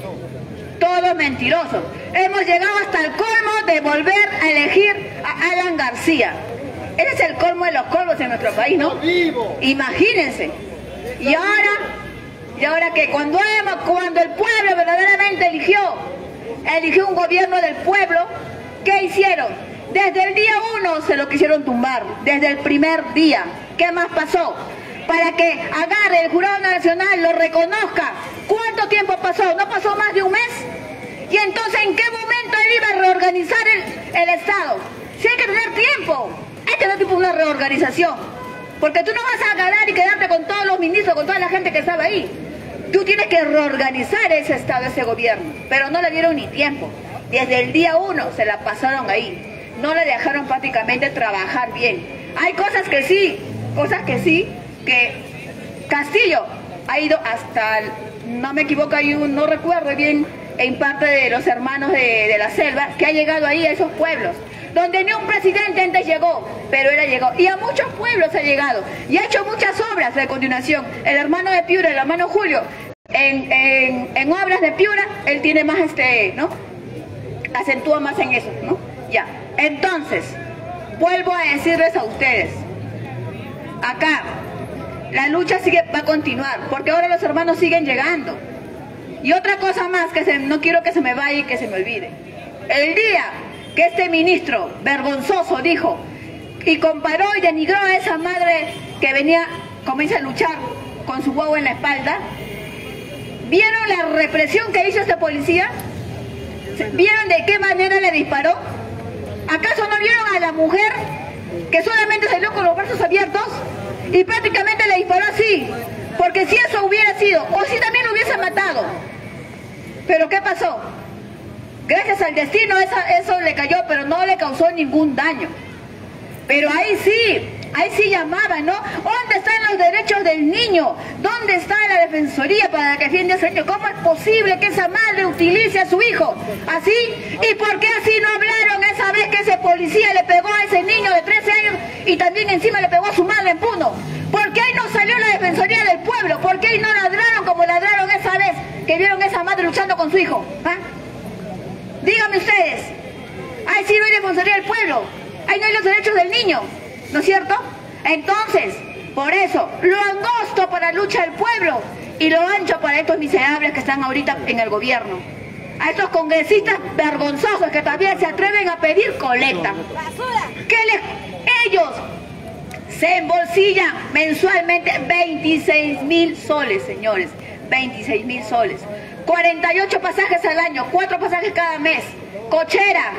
Todo mentiroso. Hemos llegado hasta el colmo de volver a elegir a Alan García. Ese es el colmo de los colmos en nuestro país, ¿no? Imagínense. Y ahora, y ahora que cuando, hemos, cuando el pueblo verdaderamente eligió, eligió un gobierno del pueblo, ¿qué hicieron? Desde el día uno se lo quisieron tumbar, desde el primer día. ¿Qué más pasó? Para que agarre el Jurado Nacional, lo reconozca. ¿Cuánto tiempo pasó? ¿No pasó más de un mes? Y entonces, ¿en qué momento él iba a reorganizar el, el Estado? Si hay que tener tiempo, hay que tener tiempo una reorganización. Porque tú no vas a agarrar y quedarte con todos los ministros, con toda la gente que estaba ahí. Tú tienes que reorganizar ese Estado, ese gobierno. Pero no le dieron ni tiempo. Desde el día uno se la pasaron ahí. No le dejaron prácticamente trabajar bien. Hay cosas que sí, cosas que sí, que Castillo ha ido hasta, no me equivoco, hay un, no recuerdo bien, en parte de los hermanos de, de la selva, que ha llegado ahí a esos pueblos, donde ni un presidente antes llegó, pero él ha llegado. Y a muchos pueblos ha llegado, y ha hecho muchas obras de continuación. El hermano de Piura, el hermano Julio, en, en, en obras de Piura, él tiene más, este, ¿no? Acentúa más en eso, ¿no? Ya. Entonces, vuelvo a decirles a ustedes, acá la lucha sigue, va a continuar, porque ahora los hermanos siguen llegando. Y otra cosa más que se, no quiero que se me vaya y que se me olvide. El día que este ministro vergonzoso dijo y comparó y denigró a esa madre que venía, comienza a luchar con su guagua en la espalda, ¿vieron la represión que hizo este policía? ¿Vieron de qué manera le disparó? ¿Acaso no vieron a la mujer que solamente salió con los brazos abiertos y prácticamente le disparó así? Porque si eso hubiera sido, o si también lo hubiese matado. ¿Pero qué pasó? Gracias al destino eso, eso le cayó, pero no le causó ningún daño. Pero ahí sí, ahí sí llamaban, ¿no? ¿Dónde están los derechos del niño? ¿Dónde está la defensoría para que defienda a ese niño? ¿Cómo es posible que esa madre utilice a su hijo así? ¿Y por qué así no hablaron esa vez que ese policía le pegó a ese niño de trece años y también encima le pegó a su madre en Puno? ¿Por qué ahí no salió la defensoría del pueblo? ¿Por qué ahí no ladraron como ladraron esa vez que vieron a esa madre luchando con su hijo? ¿Ah? Díganme ustedes, ahí sí no hay defensoría del pueblo, ahí no hay los derechos del niño, ¿no es cierto? Entonces, por eso, lo angosto para la lucha del pueblo y lo ancho para estos miserables que están ahorita en el gobierno. A estos congresistas vergonzosos que también se atreven a pedir colecta. Que les, ellos se embolsillan mensualmente veintiséis mil soles, señores, veintiséis mil soles. cuarenta y ocho pasajes al año, cuatro pasajes cada mes, cochera,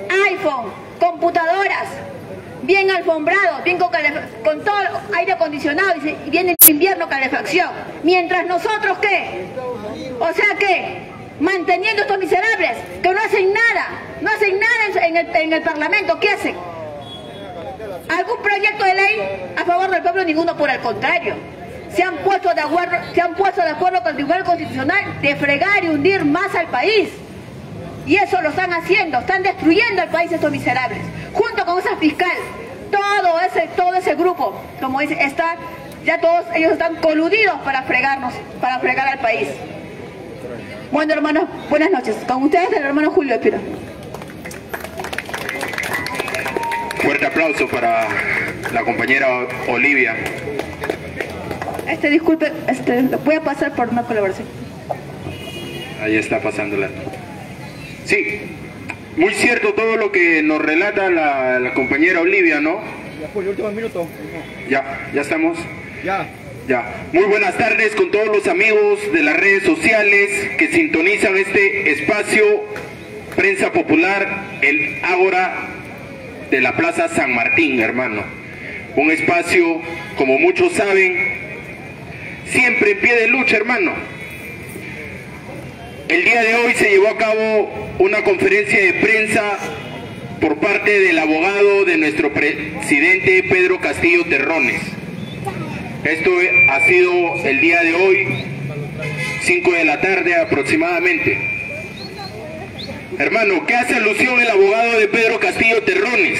iPhone, computadoras, bien alfombrados, bien con, con todo aire acondicionado, y viene el invierno, calefacción. Mientras nosotros, ¿qué? O sea, ¿qué? Manteniendo estos miserables que no hacen nada, no hacen nada en el, en el Parlamento. ¿Qué hacen? ¿Algún proyecto de ley a favor del pueblo? Ninguno, por el contrario. Se han puesto de acuerdo, se han puesto de acuerdo con el Tribunal Constitucional de fregar y hundir más al país. Y eso lo están haciendo, están destruyendo al país estos miserables. Junto con esa fiscal, todo ese, todo ese grupo, como dice, está, ya todos ellos están coludidos para fregarnos, para fregar al país. Bueno, hermanos, buenas noches. Con ustedes el hermano Julio Espiro. Fuerte aplauso para la compañera Olivia. Este, disculpe, este, voy a pasar por una colaboración. Ahí está pasándola. Sí, muy cierto todo lo que nos relata la, la compañera Olivia, ¿no? Ya fue el último minuto. Ya, ya estamos. Ya. Ya. Muy buenas tardes con todos los amigos de las redes sociales que sintonizan este espacio Prensa Popular, el Ágora de la Plaza San Martín, hermano. Un espacio, como muchos saben, siempre en pie de lucha, hermano. El día de hoy se llevó a cabo una conferencia de prensa por parte del abogado de nuestro presidente Pedro Castillo Terrones. Esto ha sido el día de hoy, cinco de la tarde aproximadamente. Hermano, ¿qué hace alusión el abogado de Pedro Castillo Terrones?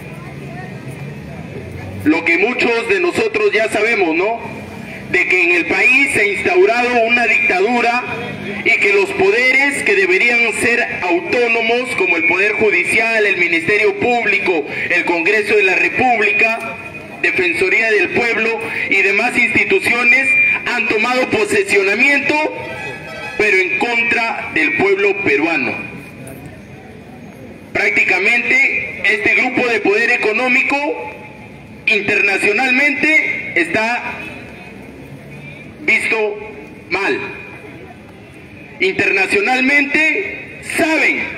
Lo que muchos de nosotros ya sabemos, ¿no? De que en el país se ha instaurado una dictadura y que los poderes que deberían ser autónomos, como el Poder Judicial, el Ministerio Público, el Congreso de la República, Defensoría del Pueblo y demás instituciones, han tomado posesionamiento, pero en contra del pueblo peruano. Prácticamente este grupo de poder económico internacionalmente está visto mal. Internacionalmente saben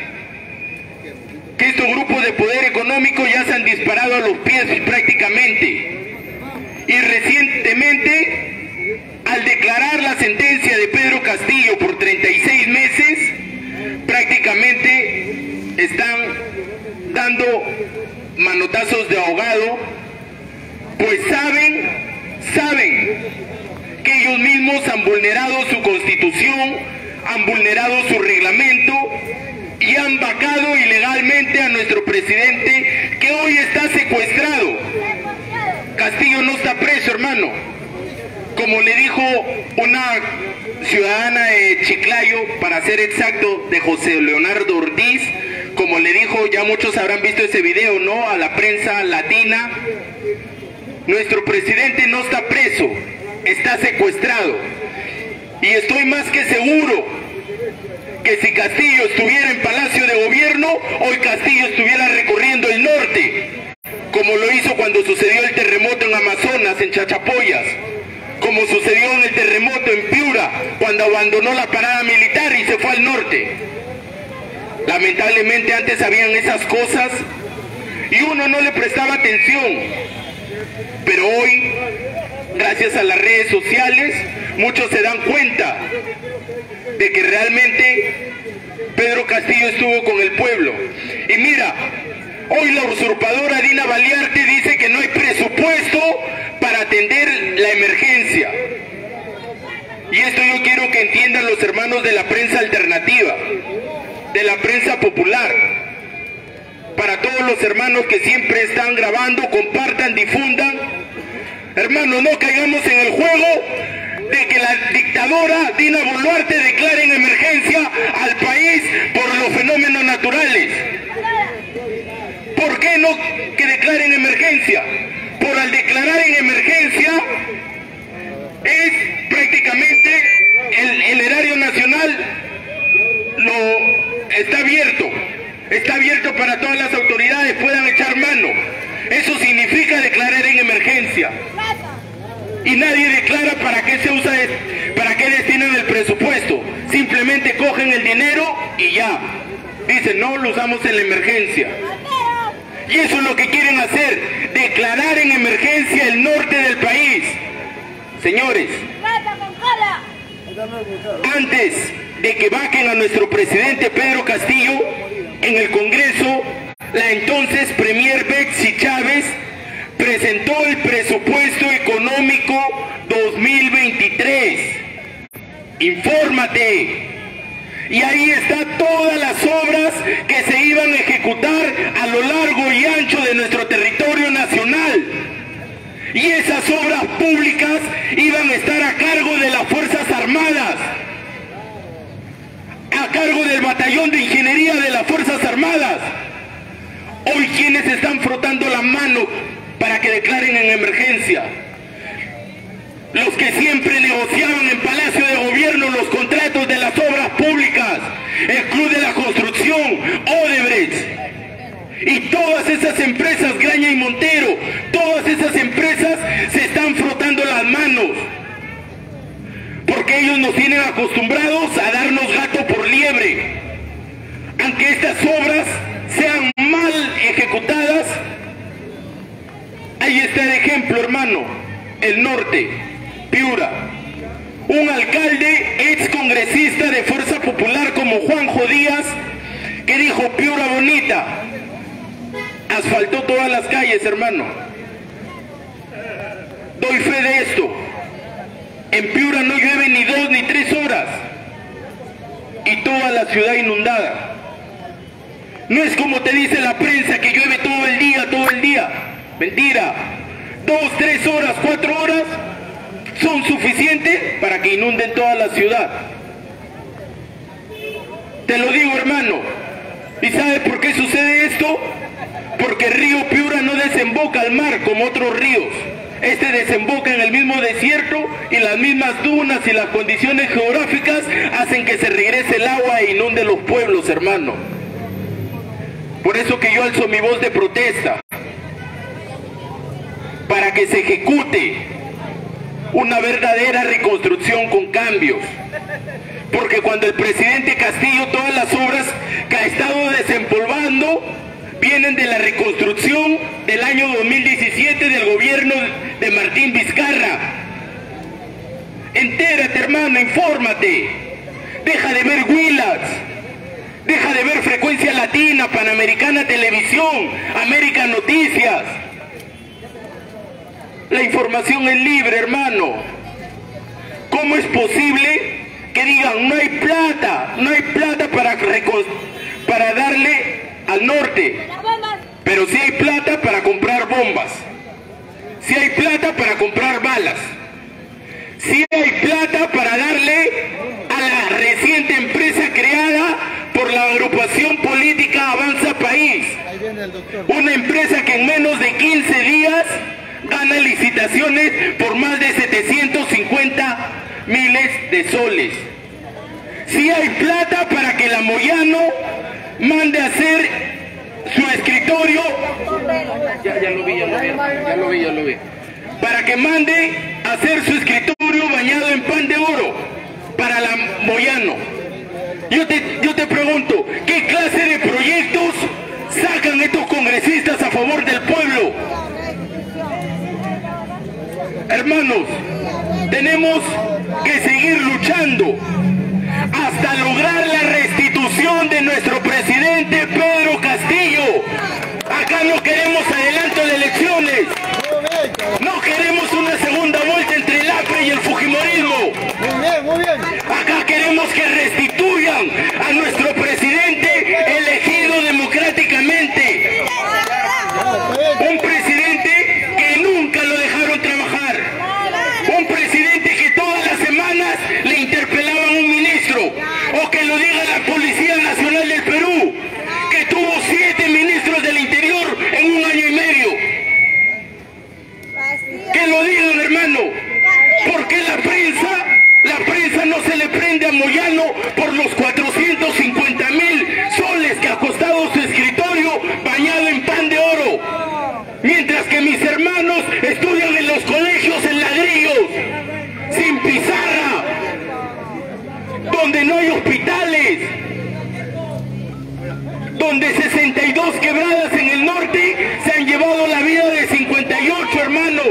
que estos grupos de poder económico ya se han disparado a los pies prácticamente. Y recientemente, al declarar la sentencia de Pedro Castillo por treinta y seis meses, prácticamente están dando manotazos de ahogado, pues saben, saben que ellos mismos han vulnerado su constitución, han vulnerado su reglamento y han vacado ilegalmente a nuestro presidente, que hoy está secuestrado. Castillo no está preso, hermano. Como le dijo una ciudadana de Chiclayo, para ser exacto, de José Leonardo Ortiz, como le dijo, ya muchos habrán visto ese video, ¿no?, a la prensa latina, nuestro presidente no está preso, está secuestrado. Y estoy más que seguro que si Castillo estuviera en Palacio de Gobierno, hoy Castillo estuviera recorriendo el norte, como lo hizo cuando sucedió el terremoto en Amazonas, en Chachapoyas, como sucedió en el terremoto en Piura, cuando abandonó la parada militar y se fue al norte. Lamentablemente antes habían esas cosas y uno no le prestaba atención, pero hoy, gracias a las redes sociales, muchos se dan cuenta de que realmente Pedro Castillo estuvo con el pueblo. Y mira, hoy la usurpadora Dina Baliarte dice que no hay presupuesto para atender la emergencia. Y esto yo quiero que entiendan los hermanos de la prensa alternativa, de la prensa popular. Para todos los hermanos que siempre están grabando, compartan, difundan. Hermanos, no caigamos en el juego de que la dictadora Dina Boluarte declare en emergencia al país por los fenómenos naturales. ¿Por qué no que declare en emergencia? Por al declarar en emergencia es prácticamente el, el erario nacional lo está abierto, está abierto para todas las autoridades puedan echar mano. Eso significa declarar en emergencia. Y nadie declara para qué se usa, para qué destinan el presupuesto. Simplemente cogen el dinero y ya. Dicen dicen, no, lo usamos en la emergencia. Y eso es lo que quieren hacer, declarar en emergencia el norte del país. Señores, antes de que vaquen a nuestro presidente Pedro Castillo, en el Congreso, la entonces Premier Betsy Chávez presentó el presupuesto económico dos mil veintitrés. Infórmate. Y ahí están todas las obras que se iban a ejecutar a lo largo y ancho de nuestro territorio nacional. Y esas obras públicas iban a estar a cargo de las Fuerzas Armadas, a cargo del Batallón de Ingeniería de las Fuerzas Armadas. Hoy, ¿quiénes están frotando las manos para que declaren en emergencia? Los que siempre negociaban en Palacio de Gobierno los contratos de las obras públicas, el Club de la Construcción, Odebrecht, y todas esas empresas, Graña y Montero, todas esas empresas se están frotando las manos, porque ellos nos tienen acostumbrados a darnos gato por liebre. Aunque estas obras sean mal ejecutadas, ahí está el ejemplo, hermano, el norte, Piura. Un alcalde ex congresista de Fuerza Popular como Juanjo Díaz, que dijo: Piura bonita, asfaltó todas las calles, hermano. Doy fe de esto. En Piura no llueve ni dos ni tres horas y toda la ciudad inundada. No es como te dice la prensa, que llueve todo el día, todo el día. Mentira. Dos, tres horas, cuatro horas son suficientes para que inunden toda la ciudad. Te lo digo, hermano. ¿Y sabes por qué sucede esto? Porque el río Piura no desemboca al mar como otros ríos. Este desemboca en el mismo desierto, y las mismas dunas y las condiciones geográficas hacen que se regrese el agua e inunde los pueblos, hermano. Por eso que yo alzo mi voz de protesta, para que se ejecute una verdadera reconstrucción con cambios. Porque cuando el presidente Castillo, todas las obras que ha estado desempolvando vienen de la reconstrucción del año dos mil diecisiete del gobierno de Martín Vizcarra. Entérate, hermano, infórmate. Deja de ver Willax, deja de ver Frecuencia Latina, Panamericana Televisión, América Noticias. La información es libre, hermano. ¿Cómo es posible que digan no hay plata, no hay plata para, para darle al norte, pero sí hay plata para comprar bombas, sí hay plata para comprar balas, sí hay plata para darle a la reciente empresa creada por la agrupación política Avanza País, una empresa que en menos de quince días gana licitaciones por más de setecientos cincuenta miles de soles. Sí hay plata para que la Moyano mande a hacer su escritorio, ya, ya lo vi, ya lo vi, ya lo vi, ya lo vi, para que mande a hacer su escritorio bañado en pan de oro para la Moyano. Yo te, yo te pregunto, ¿qué clase de proyectos sacan estos congresistas a favor del pueblo? Hermanos, tenemos que seguir luchando hasta lograr la restitución de nuestro presidente Pedro Castillo. Acá no queremos adelanto de elecciones, no queremos una segunda vuelta entre el A P R E y el fujimorismo. Muy bien, muy bien. Acá queremos que restituyan a nuestro presidente elegido democráticamente. Un presidente que nunca lo dejaron trabajar. Un presidente que todas las semanas le interpelaban a un ministro. O que lo diga la Policía Nacional del Perú, que tuvo siete ministros del Interior en un año y medio. Que lo digan, hermano. Porque la prensa, la prensa no se le prende a Moyano por los cuatrocientos cincuenta mil soles que ha costado su escritorio bañado en pan de oro. Mientras que mis hermanos estudian en los colegios en ladrillos, sin pizarra, donde no hay hospitales. donde sesenta y dos quebradas en el norte se han llevado la vida de cincuenta y ocho hermanos.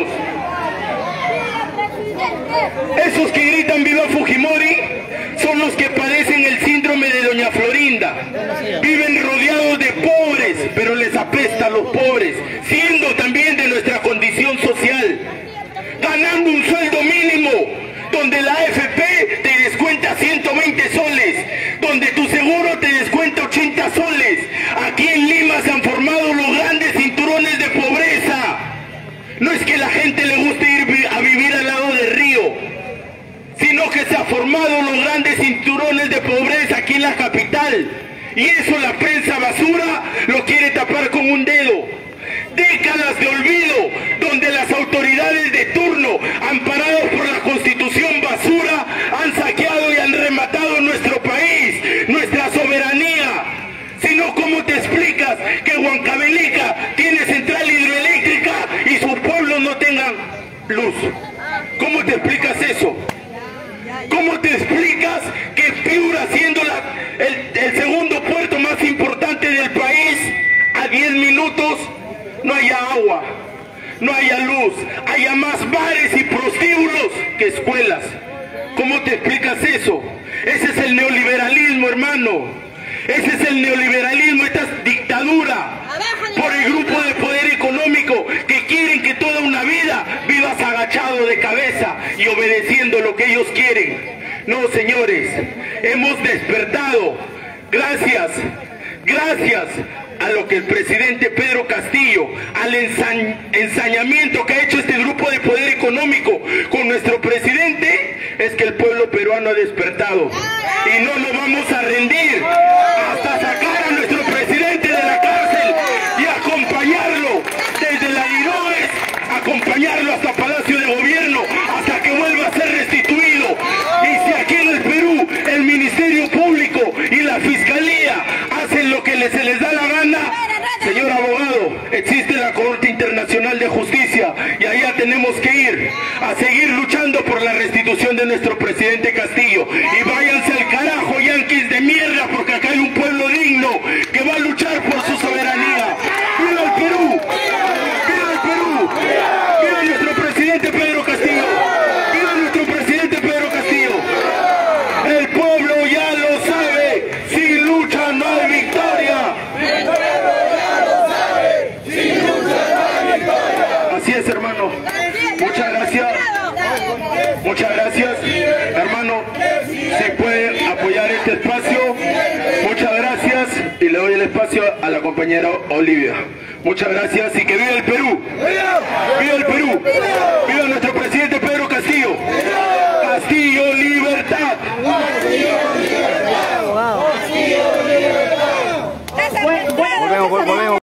Esos que gritan viva Fujimori son los que padecen el síndrome de Doña Florinda. Viven rodeados de pobres, pero les apesta a los pobres, siendo también de nuestra condición social, ganando un sueldo mínimo, donde la A F P te descuenta ciento veinte soles, donde tu seguro te descuenta ochenta soles. Aquí en Lima se han formado los grandes cinturones de pobreza. No es que la gente le guste ir a vivir al lado del río, sino que se han formado los grandes cinturones de pobreza aquí en la capital. Y eso la prensa basura lo quiere tapar con un dedo. Décadas de olvido, donde las autoridades de turno, amparados por la Constitución basura, han saqueado y han rematado nuestro país, nuestra soberanía. Si no, ¿cómo te explicas que Huancavelica tiene central hidroeléctrica y sus pueblos no tengan luz? ¿Cómo te explicas eso? ¿Cómo te explicas que Piura, siendo la, el, el segundo puerto más importante del país, a diez minutos no haya agua, no haya luz, haya más bares y prostíbulos que escuelas? ¿Cómo te explicas eso? Ese es el neoliberalismo, hermano. Ese es el neoliberalismo, esta dictadura por el grupo de poder económico que quieren que toda una vida vivas agachado de cabeza y obedeciendo lo que ellos quieren. No, señores, hemos despertado gracias, gracias a lo que el presidente Pedro Castillo, al ensa ensañamiento que ha hecho este grupo de poder económico con nuestro presidente, es que el pueblo peruano ha despertado. Y no nos vamos a rendir hasta sacar a nuestro presidente de la cárcel y acompañarlo desde la Diroes, acompañarlo hasta Palacio de Gobierno, hasta que vuelva a ser restituido. Y si aquí en el Perú el Ministerio Público y la Fiscalía hacen lo que se les da la gana, señor abogado, existe la Corte Internacional de Justicia y allá tenemos que ir a seguir luchando por la restitución de nuestro presidente Castillo. Y váyanse al carajo, yanquis de mierda, porque acá hay un pueblo digno que va a luchar por su soberanía. ¡Viva el Perú! ¡Viva el Perú! ¡Viva nuestro presidente Pedro Castillo! ¡Viva nuestro presidente Pedro Castillo! El pueblo ya lo sabe, sin lucha no hay victoria. Así es, hermano. Muchas gracias. Muchas gracias, hermano. Se puede apoyar este espacio. Muchas gracias. Y le doy el espacio a la compañera Olivia. Muchas gracias y que viva el Perú. ¡Viva el Perú! ¡Viva!